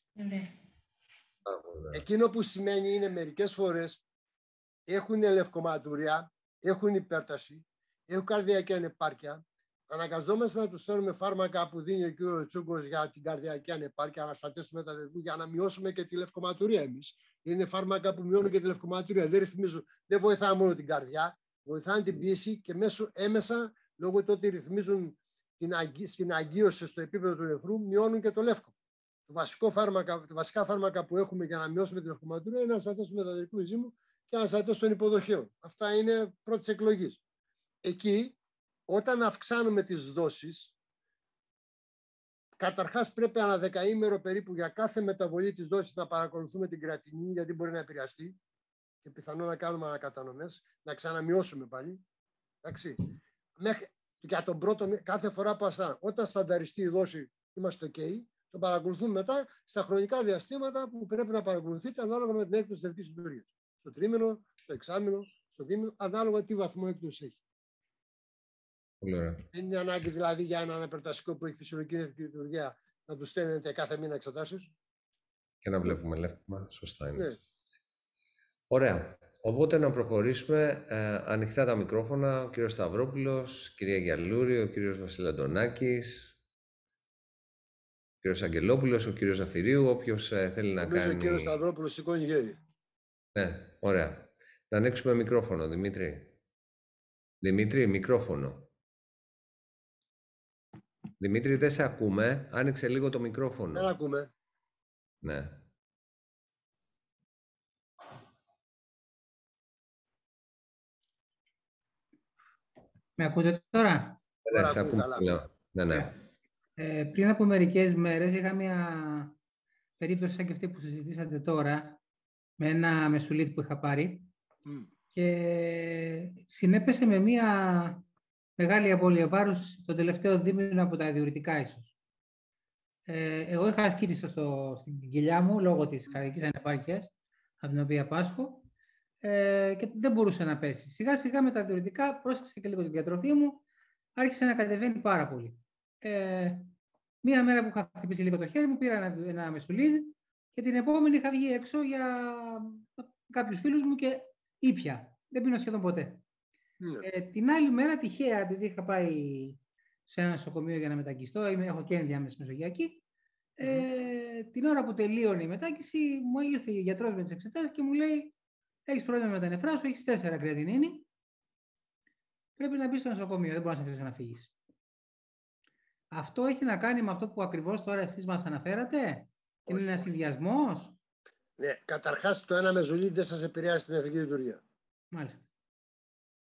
Εκείνο που σημαίνει είναι μερικές φορές έχουν λευκοματουρία, έχουν υπέρταση, έχουν καρδιακή ανεπάρκεια. Αναγκαζόμαστε να τους φέρουμε φάρμακα που δίνει ο κ. Τσούγκος για την καρδιακή ανεπάρκεια, αναστατές του μεταδεδού, για να μειώσουμε και τη λευκοματουρία εμείς. Είναι φάρμακα που μειώνουν και τη λευκοματουρία. Δεν βοηθάνε μόνο την καρδιά, βοηθάνε την πίεση και έμεσα, λόγω του ότι ρυθμίζουν στην αγκίωση στο επίπεδο του νεφρού, μειώνουν και το λεύκο. Τα βασικά φάρμακα που έχουμε για να μειώσουμε τη λευκοματουρία είναι αναστατές του μεταδεδικού ζύμου και αναστατές των υποδοχείων. Αυτά είναι πρώτης εκλογής. Εκεί, όταν αυξάνουμε τις δόσεις, καταρχάς πρέπει ανά δεκαήμερο περίπου για κάθε μεταβολή της δόσης να παρακολουθούμε την κρατινή, γιατί μπορεί να επηρεαστεί και πιθανό να κάνουμε ανακατανομές, να ξαναμειώσουμε πάλι. Εντάξει. Για τον πρώτο, κάθε φορά που όταν στανταριστεί η δόση, είμαστε OK, το παρακολουθούμε μετά στα χρονικά διαστήματα που πρέπει να παρακολουθείτε ανάλογα με την έκπτωση της νεφρικής λειτουργίας. Στο τρίμηνο, στο εξάμηνο, στο δίμηνο, ανάλογα τι βαθμό έκπτωση έχει. Δεν είναι ανάγκη δηλαδή για έναν αναπερταστικό που έχει φυσιολογική νεφρική λειτουργία να του στέλνετε κάθε μήνα εξετάσεις. Και να βλέπουμε λεύκομα. Σωστά είναι. Ναι. Ωραία. Οπότε να προχωρήσουμε ανοιχτά τα μικρόφωνα. Ο κύριος Σταυρόπουλος, κυρία Γιαλούρη, ο κύριος Βασιλαντονάκης, ο κύριος Αγγελόπουλος, ο κύριος Ζαφυρίου, όποιος θέλει να κάνει... Ο κύριος Σταυρόπουλος σηκώνει χέρι. Ναι, ωραία. Να ανοίξουμε μικρόφωνο, Δημήτρη. Δημήτρη, μικρόφωνο. Δημήτρη, δεν σε ακούμε. Άνοιξε λίγο το μικρόφωνο. Δεν ακούμε. Ναι. Με ακούτε τώρα? Ναι, σε ακούμε. Ναι. Πριν από μερικές μέρες είχα μια περίπτωση σαν και αυτή που συζητήσατε τώρα, με ένα μεσουλίτη που είχα πάρει και συνέπεσε με μια μεγάλη απώλεια βάρους τον τελευταίο δίμηνο από τα διουρητικά ίσως. Εγώ είχα ασκήτηση στην κοιλιά μου λόγω της καρδιακής ανεπάρκειας, από την οποία πάσχω, και δεν μπορούσε να πέσει. Σιγά σιγά με τα διουρητικά πρόσεξα και λίγο την διατροφή μου, άρχισε να κατεβαίνει πάρα πολύ. Μία μέρα που είχα χτυπήσει λίγο το χέρι μου, πήρα ένα μεσουλίδι και την επόμενη είχα βγει έξω για κάποιους φίλους μου και ήπια. Δεν πίνω σχεδόν ποτέ. Την άλλη μέρα, τυχαία, επειδή είχα πάει σε ένα νοσοκομείο για να μεταγγιστώ, έχω και ενδιάμεση μεσογειακή, την ώρα που τελείωνε η μετάγγιση, μου ήρθε η γιατρός με τις εξετάσεις και μου λέει: έχεις πρόβλημα με τα νεφρά σου, έχεις 4 κρεατινίνη, πρέπει να μπεις στο νοσοκομείο, δεν μπορείς να σε αφήσω να φύγεις. Αυτό έχει να κάνει με αυτό που ακριβώς τώρα εσείς μας αναφέρατε? Είναι ένας συνδυασμός? Ναι, καταρχάς το ένα μεζολίδι δεν σας επηρεάζει την νεφρική λειτουργία. Μάλιστα.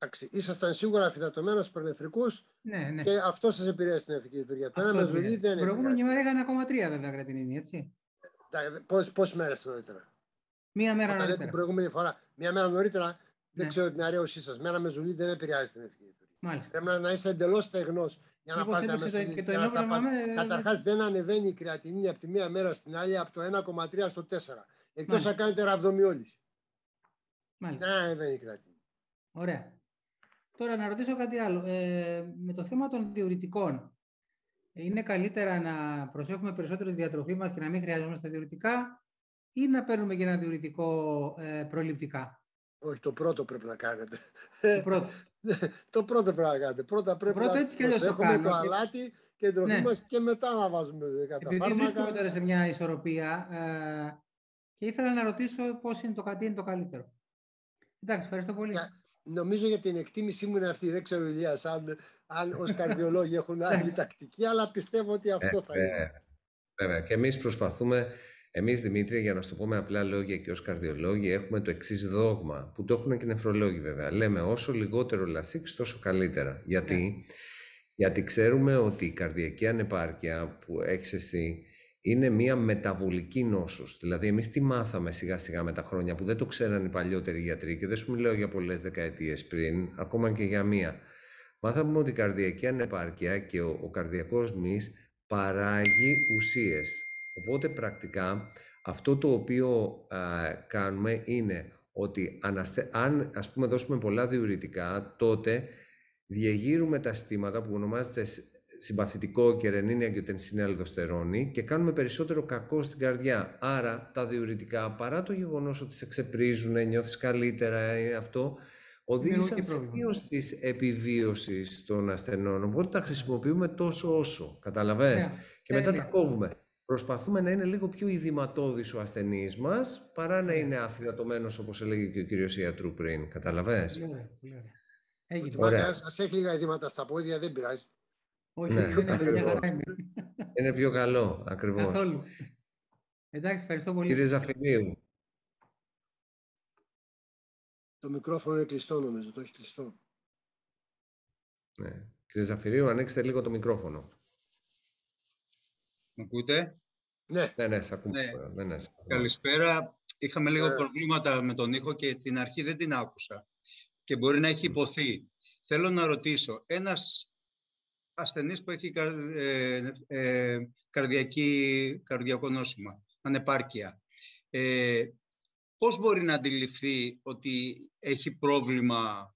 Ήσασταν σίγουρα αφυδατωμένος πρωτονεφρικούς Ναι. και αυτό σας επηρέασε την νεφρική λειτουργία. Το ένα μεζολί δεν την προηγούμενη μέρα είχα 1,3 βέβαια κρατινίνη, έτσι. Πόσες μέρες νωρίτερα? Μία μέρα νωρίτερα. Την προηγούμενη φορά. Μία μέρα νωρίτερα, δεν ξέρω την αρέωσή σας. Με ένα μεζολί δεν επηρεάζει την νεφρική λειτουργία. Μάλιστα. Πρέπει να είστε εντελώς στεγνός για να πάρετε ένα μεζολί. Καταρχάς δεν ανεβαίνει η κρεατινίνη από τη μία μέρα στην άλλη από το 1,3 στο 4. Εκτός να κάνετε ραβδομιόλυση. Δεν ανεβαίνει η κρεατινίνη. Ωραία. Τώρα να ρωτήσω κάτι άλλο. Με το θέμα των διουρητικών, είναι καλύτερα να προσέχουμε περισσότερο τη διατροφή μας και να μην χρειαζόμαστε διουρητικά ή να παίρνουμε και ένα διουρητικό προληπτικά? Όχι, το πρώτο πρέπει να κάνετε. Το πρώτο πρέπει να κάνετε. Πρώτα πρέπει να προσέχουμε το αλάτι και την τροφή μας και μετά να βάζουμε τα φάρμακα. Επειδή βρίσκομαι τώρα σε μια ισορροπία και ήθελα να ρωτήσω πώς είναι τι είναι το καλύτερο. Εντάξει, ευχαριστώ πολύ. Νομίζω για την εκτίμησή μου είναι αυτή. Δεν ξέρω, Ηλίας, αν ως καρδιολόγοι έχουν άλλη τακτική, αλλά πιστεύω ότι αυτό θα είναι. Βέβαια. Και εμείς προσπαθούμε, Δημήτρη, για να σου το πω με απλά λόγια και ως καρδιολόγοι, έχουμε το εξής δόγμα, που το έχουν και νεφρολόγοι βέβαια. Λέμε όσο λιγότερο λασίξ, τόσο καλύτερα. Γιατί ξέρουμε ότι η καρδιακή ανεπάρκεια που έχεις εσύ είναι μια μεταβολική νόσος. Δηλαδή, εμείς τι μάθαμε σιγά σιγά με τα χρόνια που δεν το ξέραν οι παλιότεροι γιατροί και δεν σου μιλάω για πολλές δεκαετίες πριν, ακόμα και για μία. Μάθαμε ότι η καρδιακή ανεπάρκεια και ο καρδιακός μυς παράγει ουσίες. Οπότε πρακτικά αυτό το οποίο κάνουμε είναι ότι αν ας πούμε δώσουμε πολλά διουρητικά, τότε διεγείρουμε τα συστήματα που ονομάζεται συμπαθητικό και ρενίνη αγκιοτενσίνη αλδοστερόνη και κάνουμε περισσότερο κακό στην καρδιά. Άρα τα διουρητικά, παρά το γεγονός ότι σε ξεπρίζουν, νιώθεις καλύτερα, αυτό οδήγησαν σε μείωση της επιβίωσης των ασθενών. Οπότε τα χρησιμοποιούμε τόσο όσο, καταλαβες. Και μετά τα κόβουμε. Προσπαθούμε να είναι λίγο πιο ειδηματώδης ο ασθενής μας, παρά να είναι αφυδατωμένος, όπως έλεγε και ο κύριος ιατρού πριν. Καταλαβες. Ωραία. Ας έχει λίγα ειδήματα στα πόδια, δεν πειράζει. Όχι, είναι πιο καλό, ακριβώς. Καθόλου. Εντάξει, ευχαριστώ πολύ. Κύριε Ζαφυρίου. Το μικρόφωνο είναι κλειστό, νομίζω, το έχει κλειστό. Ναι. Κύριε Ζαφυρίου, ανοίξτε λίγο το μικρόφωνο. Με ακούτε? Ναι, σε ακούμε. Ναι. Καλησπέρα. Είχαμε λίγο προβλήματα με τον ήχο και την αρχή δεν την άκουσα. Και μπορεί να έχει υποθεί. Θέλω να ρωτήσω, ένας ασθενής που έχει καρδιακό νόσημα, ανεπάρκεια, πώς μπορεί να αντιληφθεί ότι έχει πρόβλημα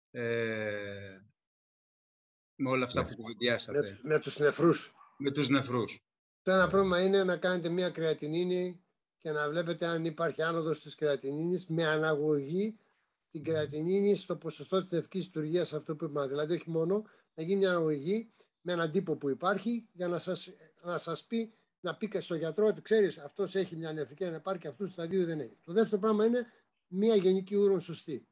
με όλα αυτά που κουβεντιάσατε? Με τους νεφρούς. Με τους νεφρούς. Το ένα πρόβλημα είναι να κάνετε μια κρεατινίνη και να βλέπετε αν υπάρχει άνοδος της κρεατινίνης με αναγωγή την κρεατινίνη στο ποσοστό της νεφρικής λειτουργίας, αυτό που είπαμε. Δηλαδή, όχι μόνο να γίνει μια αναγωγή με έναν τύπο που υπάρχει για να σας πει, να πει στον γιατρό ότι ξέρεις, αυτός έχει μια νεφρική ανεπάρκεια, αυτούς στα δύο δεν έχει. Το δεύτερο πράγμα είναι μια γενική ούρον σωστή.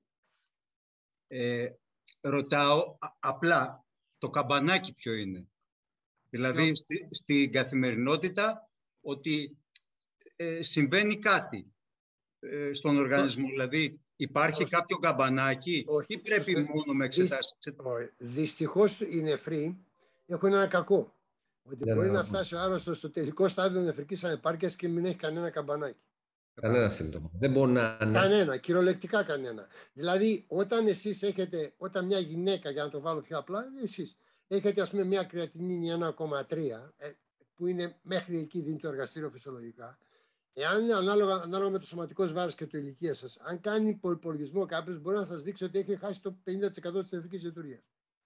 Ρωτάω απλά, το καμπανάκι ποιο είναι? Δηλαδή, στην καθημερινότητα ότι συμβαίνει κάτι στον οργανισμό. Δηλαδή, υπάρχει κάποιο καμπανάκι ή πρέπει μόνο με εξετάσεις? Δυστυχώς οι νεφροί έχουν ένα κακό. Ότι μπορεί να φτάσει ο άρρωστος στο τελικό στάδιο νεφρικής ανεπάρκειας και μην έχει κανένα καμπανάκι. Κανένα σύμπτωμα. Δεν μπορεί να είναι. Κανένα, κυριολεκτικά κανένα. Δηλαδή, όταν μια γυναίκα, για να το βάλω πιο απλά, εσείς έχετε ας πούμε μια κρεατινίνη 1,3, που είναι μέχρι εκεί δίνει το εργαστήριο φυσιολογικά. Εάν είναι ανάλογα με το σωματικό βάρος και το ηλικία σας, αν κάνει υπολογισμό κάποιος, μπορεί να σας δείξει ότι έχει χάσει το 50% της νεφρικής λειτουργίας.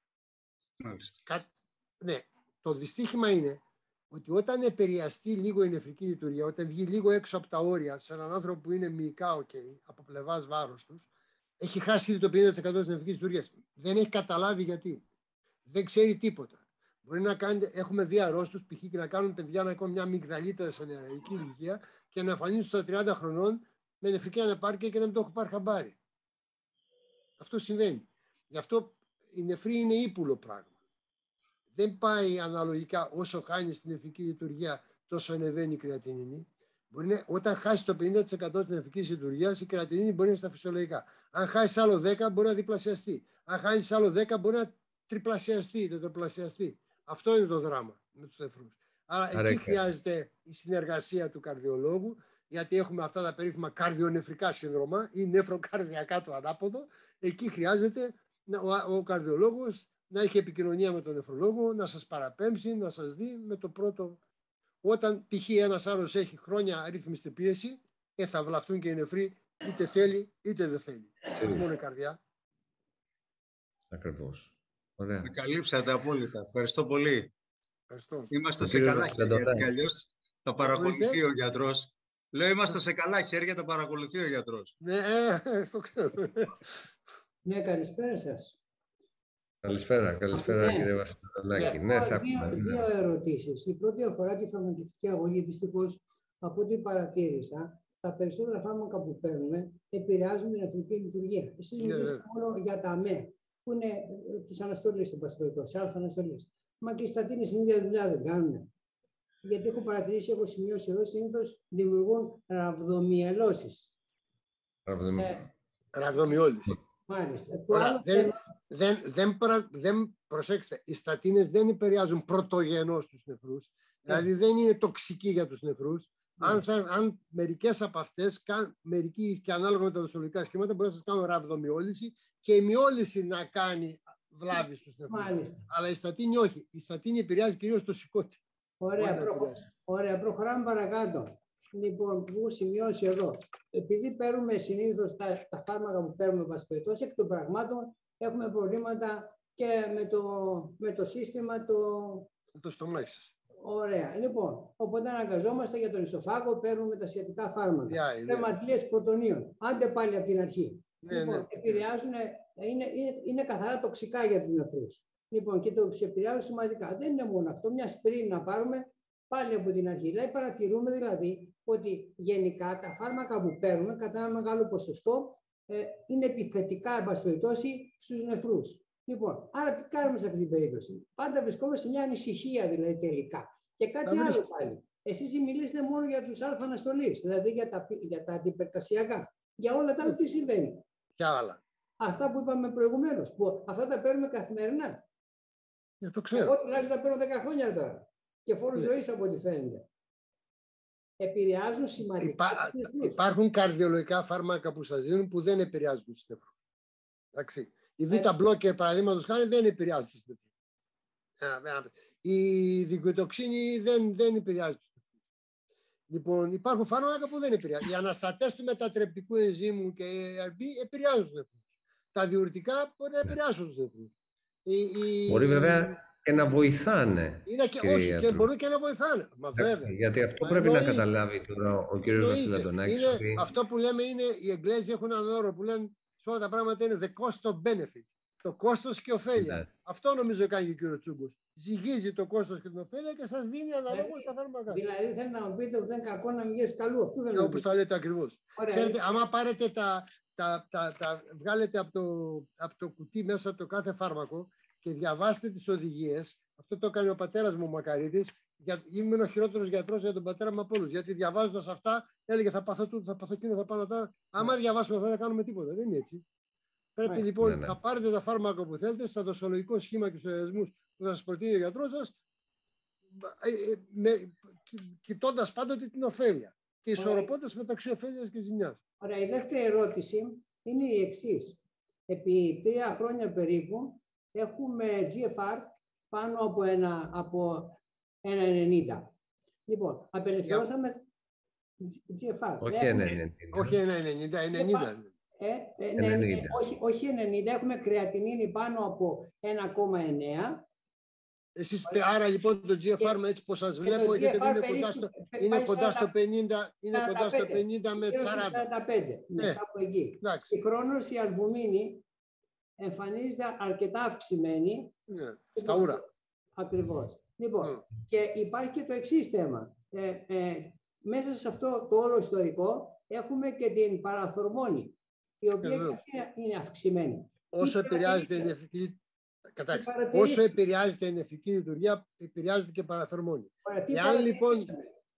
Ναι, το δυστύχημα είναι ότι όταν επηρεαστεί λίγο η νεφρική λειτουργία, όταν βγει λίγο έξω από τα όρια σε έναν άνθρωπο που είναι μυϊκά από πλευράς βάρος τους, έχει χάσει ήδη το 50% της νεφρικής λειτουργίας. Δεν έχει καταλάβει γιατί. Δεν ξέρει τίποτα. Μπορεί να κάνετε, έχουμε δει αρρώστους π.χ. και να κάνουν παιδιά να έχουν μια αμυγδαλίτιδα σε νεανική ηλικία και να εμφανίζουν στα 30 χρονών με νεφρική ανεπάρκεια και να μην το έχουν πάρει χαμπάρι. Αυτό συμβαίνει. Γι' αυτό η νεφρή είναι ύπουλο πράγμα. Δεν πάει αναλογικά όσο χάνει στην νεφρική λειτουργία τόσο ανεβαίνει η κρεατινίνη. Όταν χάσει το 50% της νεφρικής λειτουργίας, η κερατινίνη μπορεί να είναι στα φυσιολογικά. Αν χάσει άλλο 10, μπορεί να διπλασιαστεί. Αν χάσει άλλο 10, μπορεί να τριπλασιαστεί, τετραπλασιαστεί. Αυτό είναι το δράμα με τους νεφρούς. Άρα εκεί χρειάζεται η συνεργασία του καρδιολόγου, γιατί έχουμε αυτά τα περίφημα καρδιονεφρικά σύνδρομα ή νεφροκαρδιακά το ανάποδο. Εκεί χρειάζεται ο καρδιολόγος να έχει επικοινωνία με τον νεφρολόγο, να σας παραπέμψει, να σας δει με το πρώτο. Όταν π.χ. ένας άλλος έχει χρόνια αρρύθμιστη πίεση, θα βλαφτούν και οι νεφροί, είτε θέλει είτε δεν θέλει. Μόνο η καρδιά. Ακριβώς. Ωραία. Με καλύψατε απόλυτα. Ευχαριστώ πολύ. Ευχαριστώ. Είμαστε σε καλά χέρια, έτσι κι αλλιώς θα παρακολουθεί ο γιατρός. Λέω, είμαστε σε καλά χέρια, θα παρακολουθεί ο γιατρός. Ναι, το ξέρω. Ναι, καλησπέρα σας. Καλησπέρα κύριε Βασιλονάκη. Ναι, δύο ερωτήσεις. Η πρώτη αφορά τη φαρμακευτική αγωγή. Δυστυχώς, από ό,τι παρατήρησα, τα περισσότερα φάρμακα που παίρνουμε επηρεάζουν την νεφρική λειτουργία. Εσείς μιλήσατε μόνο για τα ΑΜΕ, που είναι τους αναστολείς, εν πάση περιπτώσει, αναστολείς. Μα και οι στατίνες την ίδια δουλειά δεν κάνουν. Γιατί έχω παρατηρήσει, έχω σημειώσει εδώ, συνήθως δημιουργούν ραβδομιελώσεις. Ραβδομιόλυση. Μάλιστα. Προσέξτε, οι στατίνες δεν επηρεάζουν πρωτογενώς τους νεφρούς, δηλαδή δεν είναι τοξικοί για τους νεφρούς. Αν μερικές από αυτές, μερικοί και ανάλογα με τα δοσολογικά σχήματα, μπορεί να σας κάνουν ραβδομιόλυση και η μιόλυση να κάνει βλάβη στους νεφρούς. Μάλιστα. Αλλά η στατίνη όχι. Η στατίνη επηρεάζει κυρίως το σηκώτη. Ωραία, προχωράμε παρακάτω. Λοιπόν, που έχω σημειώσει εδώ. Επειδή παίρνουμε συνήθως τα φάρμακα που παίρνουμε, βασιλετός, εκ των πραγμάτων έχουμε προβλήματα και με το σύστημα το στομάχι σας. Ωραία. Λοιπόν, οπότε αναγκαζόμαστε για τον ισοφάγο, παίρνουμε τα σχετικά φάρμακα. Ρευματιλίες πρωτονίων. Άντε πάλι από την αρχή. Λοιπόν, επηρεάζουν, είναι καθαρά τοξικά για τους νεφρούς. Λοιπόν, και το επηρεάζουν σημαντικά. Δεν είναι μόνο αυτό. Μια σπιρίνη να πάρουμε πάλι από την αρχή. Δηλαδή, παρατηρούμε δηλαδή ότι γενικά τα φάρμακα που παίρνουμε κατά ένα μεγάλο ποσοστό είναι επιθετικά, εν πάση περιπτώσει, στους νεφρούς. Λοιπόν, άρα τι κάνουμε σε αυτή την περίπτωση? Πάντα βρισκόμαστε σε μια ανησυχία δηλαδή τελικά. Και κάτι άλλο πάλι. Εσείς μιλήσετε μόνο για τους αλφα-αναστολείς, δηλαδή για τα αντιπερτασιακά. Για όλα τα άλλα τι συμβαίνει? Για άλλα. Αυτά που είπαμε προηγουμένως, που αυτά τα παίρνουμε καθημερινά. Το ξέρω. Εγώ τουλάχιστον τα παίρνω 10 χρόνια τώρα. Και φόρους ζωής από ό,τι φαίνεται. Επηρεάζουν σημαντικά. Υπάρχουν καρδιολογικά φάρμακα που σας δίνουν που δεν επηρεάζουν τους νεφρούς. Εντάξει. Η β-μπλόκερ, παραδείγματος χάρη, δεν επηρεάζουν τους νεφρούς. Η δικοιτοξίνη δεν επηρεάζει τους νεφρούς. Λοιπόν, υπάρχουν φάρμακα που δεν επηρεάζουν. Οι αναστατές του μετατρεπτικού ενζύμου και η ARB επηρεάζουν τους νεφρούς. Τα διουρητικά μπορεί να επηρεάσουν τους νεφρούς. Μπορεί βέβαια και να βοηθάνε. Και μπορεί και να βοηθάνε. Μα βέβαια. Γιατί αυτό πρέπει να καταλάβει τώρα ο κύριος Βασιλαντονάκης. Αυτό που λέμε είναι, οι Εγγλέζοι έχουν έναν όρο που λένε σε όλα τα πράγματα είναι the cost of benefit. Το κόστος και ωφέλεια. Αυτό νομίζω κάνει και ο κύριος Τσούγκος. Ζυγίζει το κόστος και την ωφέλεια και σας δίνει αναλόγως τα φάρμακα. Δηλαδή θέλει να μου πείτε ότι δεν είναι κακό να μην γίνει καλού. Αυτό δεν είναι. Όπως το λέτε ακριβώς. Ξέρετε, άμα πάρετε βγάλετε από το κουτί μέσα το κάθε φάρμακο και διαβάστε τις οδηγίες. Αυτό το έκανε ο πατέρας μου ο Μακαρίτης. Ήμουν ο χειρότερος γιατρός για τον πατέρα μου από όλους. Γιατί διαβάζοντας αυτά έλεγε θα πάθω τούτο, θα πάθω εκείνο, θα πάνω τα. Άμα διαβάσουμε αυτά δεν κάνουμε τίποτα. Δεν είναι έτσι. Πρέπει λοιπόν θα πάρετε τα φάρμακα που θέλετε στα δοσολογικό σχήμα και στους εδεσμούς που θα σας προτείνει ο γιατρός σας, κοιτώντας πάντοτε την ωφέλεια και ισορροπώντας μεταξύ ωφέλειας και ζημιάς. Ωραία, η δεύτερη ερώτηση είναι η εξής. Επί 3 χρόνια περίπου έχουμε GFR πάνω από 1,90. Λοιπόν, απελευθερώσαμε GFR. Όχι 1,90. Όχι 1,90, 90. Όχι 90, έχουμε κρεατινίνη πάνω από 1,9. Εσείς, άρα λοιπόν το GFR έτσι πως σας βλέπω είναι κοντά στο 50, είναι κοντά στο 50 με 40. 45, κάπου εκεί. Συγχρόνως η αλβουμίνη εμφανίζεται αρκετά αυξημένη. Στα ούρα. Ακριβώς. Λοιπόν, και υπάρχει και το εξής θέμα. Μέσα σε αυτό το όλο ιστορικό έχουμε και την παραθορμόνη, η οποία είναι αυξημένη. Όσο επηρεάζεται η νεφρική, όσο επηρεάζεται η νεφρική λειτουργία, επηρεάζεται και παραθορμόνη.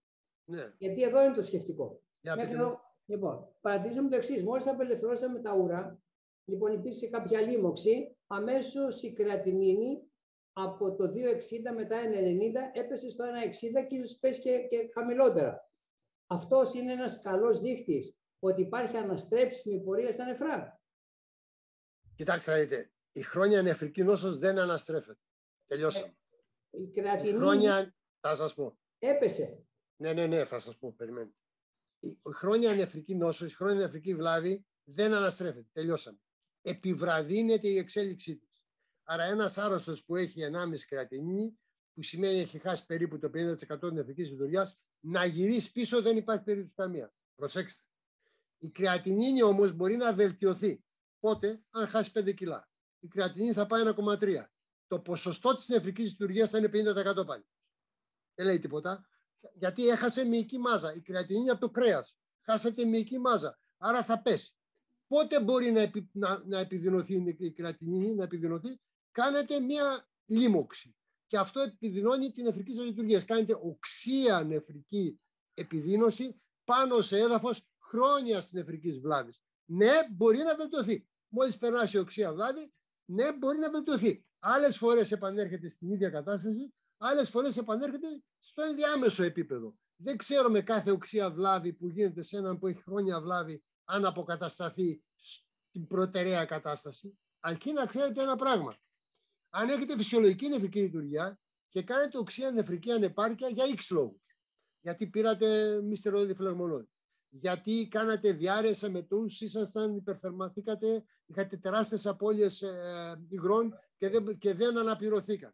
Ναι. Γιατί εδώ είναι το σκεφτικό. Λοιπόν, παρατηρήσαμε το εξής. Μόλις θα απελευθερώσαμε τα ουρά, λοιπόν, υπήρξε κάποια λίμωξη, αμέσως η κρεατινίνη από το 2,60 μετά 1,90 έπεσε στο 1,60 και ίσως πέσει και χαμηλότερα. Αυτός είναι ένας καλός δείκτης ότι υπάρχει αναστρέψιμη πορεία στα νεφρά. Κοιτάξτε, δείτε, η χρόνια νεφρική νόσος δεν αναστρέφεται. Τελειώσαμε. Η κρεατινίνη... Η χρόνια, θα σας πω. Έπεσε. Ναι, θα σας πω, περιμένετε. Η χρόνια νεφρική νόσος, η χρόνια νεφρική βλάβη δεν αναστρέφεται. Τελειώσαμε. Επιβραδύνεται η εξέλιξή της. Άρα ένας άρρωστος που έχει 1,5 κρεατινίνη, που σημαίνει έχει χάσει περίπου το 50% της νεφρικής λειτουργίας, να γυρίσει πίσω δεν υπάρχει περίπτωση καμία. Προσέξτε. Η κρεατινίνη όμως μπορεί να βελτιωθεί. Πότε? Αν χάσει 5 κιλά. Η κρεατινίνη θα πάει 1,3. Το ποσοστό της νεφρικής λειτουργίας θα είναι 50% πάλι. Δεν λέει τίποτα. Γιατί έχασε μυϊκή μάζα. Η κρεατινίνη από το κρέας. Χάσατε μυϊκή μάζα. Άρα θα πέσει. Πότε μπορεί να επιδεινωθεί η κρεατινίνη, να επιδεινωθεί? Κάνετε μία λίμωξη. Και αυτό επιδεινώνει την νεφρική σας λειτουργία. Κάνετε οξεία νεφρική επιδείνωση πάνω σε έδαφος χρόνιας νεφρικής βλάβης. Ναι, μπορεί να βελτιωθεί. Μόλις περάσει η οξεία βλάβη, ναι, μπορεί να βελτιωθεί. Άλλες φορές επανέρχεται στην ίδια κατάσταση, άλλες φορές επανέρχεται στο ενδιάμεσο επίπεδο. Δεν ξέρω με κάθε οξεία βλάβη που γίνεται σε έναν που έχει χρόνια βλάβη, αν αποκατασταθεί στην προτεραία κατάσταση. Αρκεί να ξέρετε ένα πράγμα. Αν έχετε φυσιολογική νεφρική λειτουργία και κάνετε οξεία νεφρική ανεπάρκεια για X λόγους. Γιατί πήρατε μη στεροειδή φλεγμονώδη. Γιατί κάνατε διάρρεια μετούς, ήσασταν, υπερθερμαθήκατε, είχατε τεράστιες απώλειες υγρών και δεν αναπληρωθήκαν.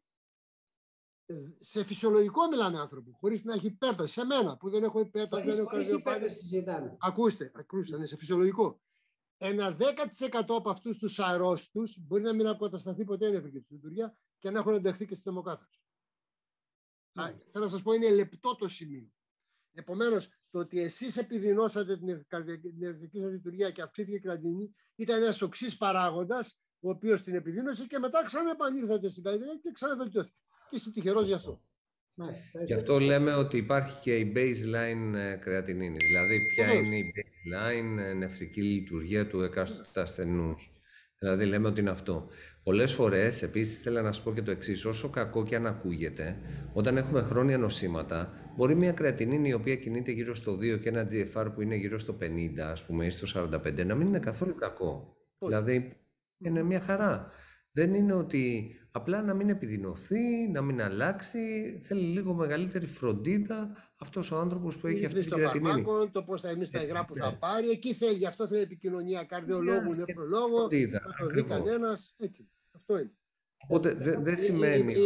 Σε φυσιολογικό μιλάμε άνθρωποι, χωρίς να έχει υπέρταση. Σε μένα που δεν έχω υπέρταση, δεν έχω καρδιοπάθεια. Ακούστε, είναι σε φυσιολογικό. Ένα 10% από αυτούς τους αρρώστους μπορεί να μην αποκατασταθεί ποτέ η νεφρική του λειτουργία και να έχουν ενταχθεί και στη θερμοκάθαρση. Θέλω να σας πω, είναι λεπτό το σημείο. Επομένως, το ότι εσείς επιδεινώσατε την νεφρική σας λειτουργία και αυξήθηκε η κρεατινίνη ήταν ένας οξύς παράγοντας, ο οποίος την επιδείνωσε και μετά ξαναεπανήλθατε στην καρδιά και ξαναβελτιώθηκε. Και είστε τυχερός γι' αυτό. Γι' αυτό λέμε ότι υπάρχει και η baseline κρεατινίνη. Δηλαδή, ποια είναι η baseline νεφρική λειτουργία του εκάστοτε ασθενούς. Δηλαδή, λέμε ότι είναι αυτό. Πολλές φορές, επίσης, θέλω να σας πω και το εξής. Όσο κακό και αν ακούγεται, όταν έχουμε χρόνια νοσήματα, μπορεί μια κρεατινίνη η οποία κινείται γύρω στο 2 και ένα GFR που είναι γύρω στο 50, ας πούμε, ή στο 45, να μην είναι καθόλου κακό. Δηλαδή, είναι μια χαρά. Δεν είναι ότι απλά να μην επιδεινωθεί, να μην αλλάξει. Θέλει λίγο μεγαλύτερη φροντίδα αυτός ο άνθρωπος που έχει αυτή την κρεατινίνη. Το πώς θα εμείς τα υγρά που θα πάρει. Εκεί θέλει, γι' αυτό θέλει επικοινωνία καρδιολόγου, νεφρολόγου. Να το δει κανένας. Έτσι. Αυτό είναι. Οπότε δεν σημαίνει.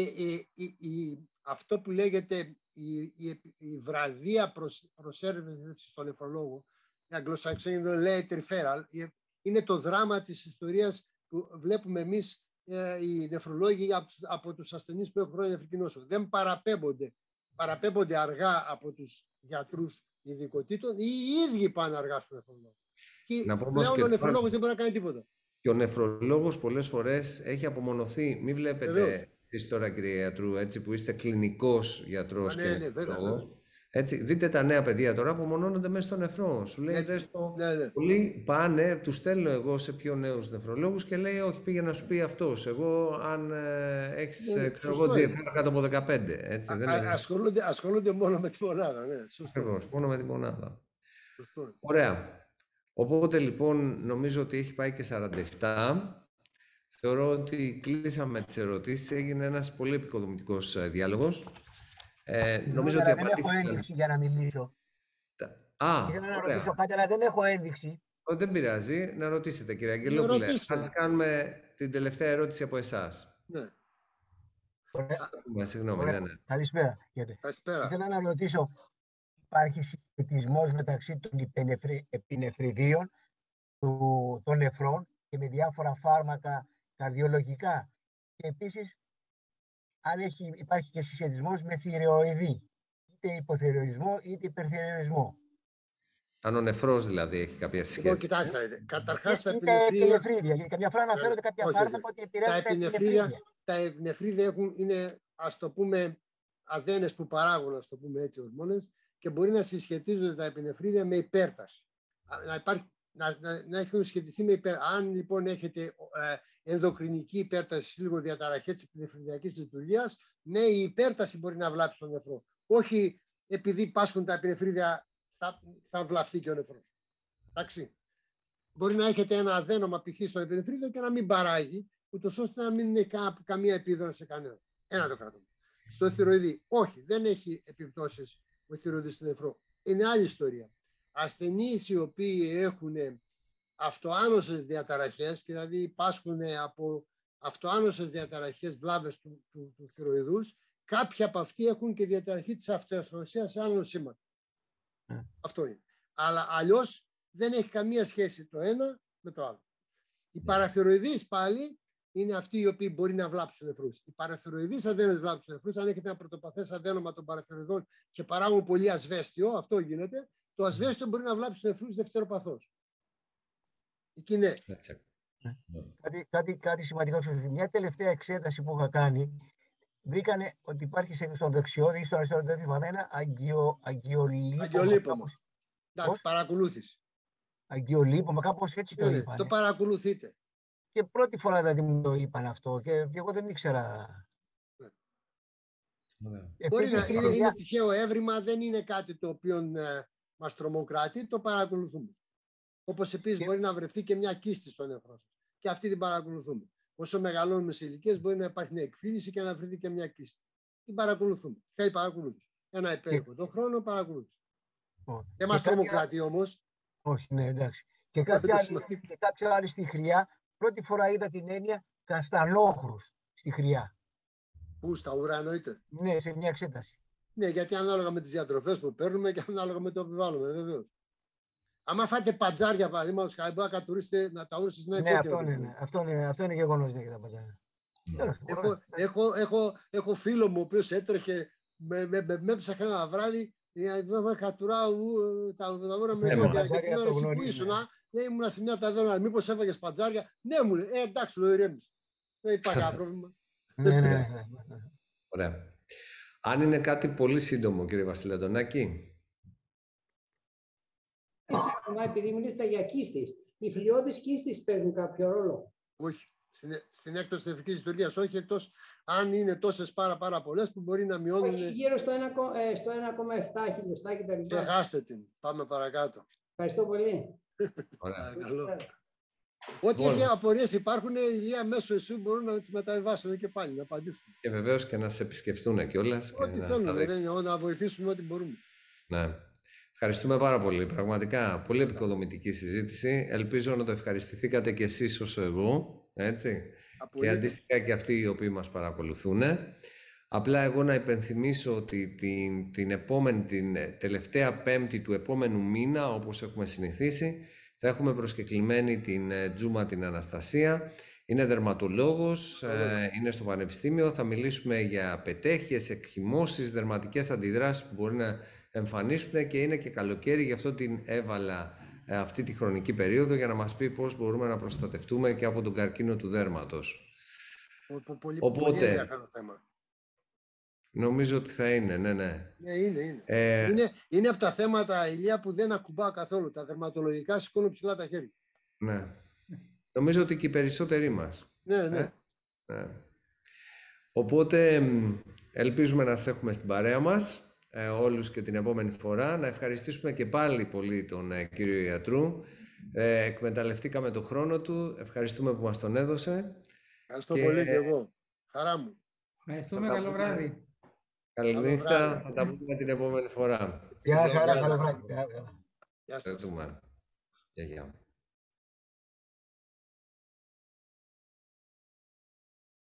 Αυτό που λέγεται η βραδία προσέρευση στον νεφρολόγο, η αγγλοσαξονική λέει referral, είναι το δράμα της ιστορίας που βλέπουμε εμείς οι νεφρολόγοι από τους ασθενείς που έχουν χρόνια νεφρική νόσο. Δεν παραπέμπονται αργά από τους γιατρούς ειδικοτήτων ή οι ίδιοι πάνε αργά στον νεφρολόγο. Και πλέον ο νεφρολόγος δεν μπορεί να κάνει τίποτα. Και ο νεφρολόγος πολλές φορές έχει απομονωθεί. Μην βλέπετε εσείς τώρα, κύριε γιατρού, έτσι που είστε κλινικός γιατρός και νεφρολόγος. Έτσι, δείτε τα νέα παιδιά τώρα που απομονώνονται μέσα στο νεφρό. Σου λέει, πολλοί πάνε, τους στέλνω εγώ σε πιο νέους νεφρολόγους και λέει, όχι, πήγε να σου πει αυτός. Εγώ, αν έχεις κάτω από 15. Έτσι, ασχολούνται μόνο με τη μονάδα. Ναι, ακριβώς, μόνο με τη μονάδα. Ωραία. Οπότε, λοιπόν, νομίζω ότι έχει πάει και 47. Θεωρώ ότι κλείσαμε τις ερωτήσεις. Έγινε ένας πολύ επικοδομητικός διάλογος. Νομίζω ότι δεν έχω ένδειξη για να μιλήσω. Ήθελα να ρωτήσω κάτι, αλλά δεν έχω ένδειξη. Δεν πειράζει. Να ρωτήσετε, κύριε Αγγελόπουλε. Θα κάνουμε την τελευταία ερώτηση από εσάς. Ναι. Συγγνώμη. Καλησπέρα. Ήθελα να ρωτήσω, υπάρχει συσχετισμός μεταξύ των επινεφριδίων των νεφρών και με διάφορα φάρμακα καρδιολογικά? Και επίσης, αν υπάρχει και συσχετισμός με θηροειδή, είτε υποθηροισμό είτε υπερθηροισμό. Αν ο νεφρός δηλαδή έχει κάποια σχέση. Κοιτάξτε, καταρχάς τα επινεφρίδια. Γιατί καμιά φορά αναφέρονται κάποια φάρμακα ότι επηρεάζουν τα επινεφρίδια. Τα επινεφρίδια είναι, ας το πούμε, αδένες που παράγουν, ας το πούμε έτσι, ορμόνες, και μπορεί να συσχετίζονται τα επινεφρίδια με υπέρταση. Να έχουν σχετιστεί με υπέρταση. Αν λοιπόν έχετε ενδοκρινική υπέρταση, λίγο διαταραχές της επινεφριδιακής λειτουργίας, ναι, η υπέρταση μπορεί να βλάψει τον νεφρό. Όχι επειδή πάσχουν τα επινεφρίδια θα βλαφθεί και ο νεφρός. Εντάξει. Μπορεί να έχετε ένα αδένομα π.χ. στο επινεφρίδιο και να μην παράγει, ούτως ώστε να μην έχει καμία επίδραση σε κανένα. Ένα το κρατούμε. Στο θηροειδή, όχι, δεν έχει επιπτώσεις ο θηροειδή στο νεφρό. Είναι άλλη ιστορία. Ασθενείς οι οποίοι έχουν αυτοάνωσες διαταραχές, δηλαδή πάσχουν από αυτοάνωσες διαταραχές βλάβες του θηροειδούς, κάποιοι από αυτοί έχουν και διαταραχή της αυτοαισθησίας σε άλλο σήμα. Αυτό είναι. Αλλά αλλιώς δεν έχει καμία σχέση το ένα με το άλλο. Οι παραθυροειδείς πάλι είναι αυτοί οι οποίοι μπορεί να βλάψουν νεφρούς. Οι παραθυροειδείς αδένες βλάψουν νεφρούς. Αν έχετε ένα πρωτοπαθές αδένομα των παραθυροειδών και παράγουν πολύ ασβέστιο, αυτό γίνεται, το ασβέστιο μπορεί να βλάψει τους νεφρούς δευτεροπαθώς. Εκεί ναι. Κάτι σημαντικό. Μια τελευταία εξέταση που είχα κάνει, βρήκανε ότι υπάρχει στον δεξιόδη ή στον αριστερό, δεν θυμάμαι, ένα αγκιολίπομα. Εντάξει, παρακολούθηση. Αγκιολίπομα, κάπως έτσι το είπαν. Το παρακολουθείτε. Και πρώτη φορά δηλαδή μου το είπαν αυτό και εγώ δεν ήξερα. Μπορεί να είναι τυχαίο έβριμα, δεν είναι κάτι το οποίο μας τρομοκρατεί, το παρακολουθούμε. Όπως επίσης μπορεί να βρεθεί και μια κίστη στο νεφρό σας. Και αυτή την παρακολουθούμε. Όσο μεγαλώνουμε σε ηλικίες, μπορεί να υπάρχει μια εκφύλιση και να βρεθεί και μια κίστη. Την παρακολουθούμε. Θέλει παρακολούθηση. Ένα υπέροχο. Τον χρόνο παρακολούθηση. Δεν μας τρομοκρατεί όμως. Όχι, ναι, εντάξει. Και κάποιο άλλο στη Χρειά, πρώτη φορά είδα την έννοια καστανόχρους στη Χρειά. Πού, στα ουρά εννοείται? Ναι, σε μια εξέταση. Ναι, γιατί ανάλογα με τις διατροφές που παίρνουμε και ανάλογα με το επιβάλλουμε, βεβαίως. Άμα φάτε πατζάρια, παραδείγματος χάρη, μπορεί να κατουρίσετε να τα ούρεστε να είναι κόκκινα. Αυτό είναι γεγονός για τα πατζάρια. Έχω φίλο μου ο οποίος έτρεχε, με έψαχε ένα βράδυ, κατουράω τα ούρα με κόκκινα. Και την ώρα εσύ που ήσουν, ήμουν σε μια ταβέρνα, μήπως έφαγες πατζάρια? Ναι, μου λέει, εντάξει, το ηρέμησε. Δεν υπάρχει κανένα πρόβλημα. Ναι. Ωραία. Αν είναι κάτι πολύ σύντομο, κύριε Βασιλετονάκη. Επειδή μιλήσατε για κίστης, οι φλοιώδεις κίστης παίζουν κάποιο ρόλο? Όχι. Στην έκπτωση της νεφρικής λειτουργίας όχι, εκτός αν είναι τόσες πάρα πολλές που μπορεί να μειώνουν. Γύρω στο 1,7 χιλιοστά κτλ. Ξεχάστε την. Πάμε παρακάτω. Ευχαριστώ πολύ. Ό,τι έχει απορίες υπάρχουν, Ηλία, μέσω εσού μπορούν να τις μεταβιβάσουν και πάλι, να απαντήσουν. Και βεβαίως και να σε επισκεφτούν κιόλας. Ό,τι θέλουν, να βοηθήσουμε ό,τι μπορούμε. Ναι. Ευχαριστούμε πάρα πολύ. Πραγματικά, πολύ επικοδομητική συζήτηση. Ελπίζω να το ευχαριστηθήκατε κι εσείς όσο εγώ, έτσι. Και αντίστοιχα και αυτοί οι οποίοι μας παρακολουθούν. Απλά εγώ να υπενθυμίσω ότι την τελευταία Πέμπτη του επόμενου μήνα, όπως έχουμε συνηθίσει, θα έχουμε προσκεκλημένη την Τζούμα την Αναστασία. Είναι δερματολόγος, είναι στο Πανεπιστήμιο. Θα μιλήσουμε για πετέχειες, εκχυμώσεις, δερματικές αντιδράσεις που μπορεί να εμφανίσουν και είναι και καλοκαίρι, γι' αυτό την έβαλα αυτή τη χρονική περίοδο για να μας πει πώς μπορούμε να προστατευτούμε και από τον καρκίνο του δέρματος. Πολύ ενδιαφέρον θέμα. Νομίζω ότι θα είναι, ναι. Ναι, είναι. Είναι από τα θέματα, Ηλία, που δεν ακουμπάω καθόλου. Τα δερματολογικά σηκώνω ψηλά τα χέρια. Ναι. Νομίζω ότι και οι περισσότεροι μας. Ναι. Οπότε, ελπίζουμε να σας έχουμε στην παρέα μας όλους και την επόμενη φορά. Να ευχαριστήσουμε και πάλι πολύ τον κύριο Ιατρού. Εκμεταλλευτήκαμε τον χρόνο του. Ευχαριστούμε που μας τον έδωσε. Ευχαριστώ πολύ και εγώ. Χαρά μου. Ευχαριστούμε. Καλό βράδυ. Καληνύχτα. Θα τα πούμε την επόμενη φορά. Γεια χαρά. Καλό βράδυ. Γεια σας. Γεια.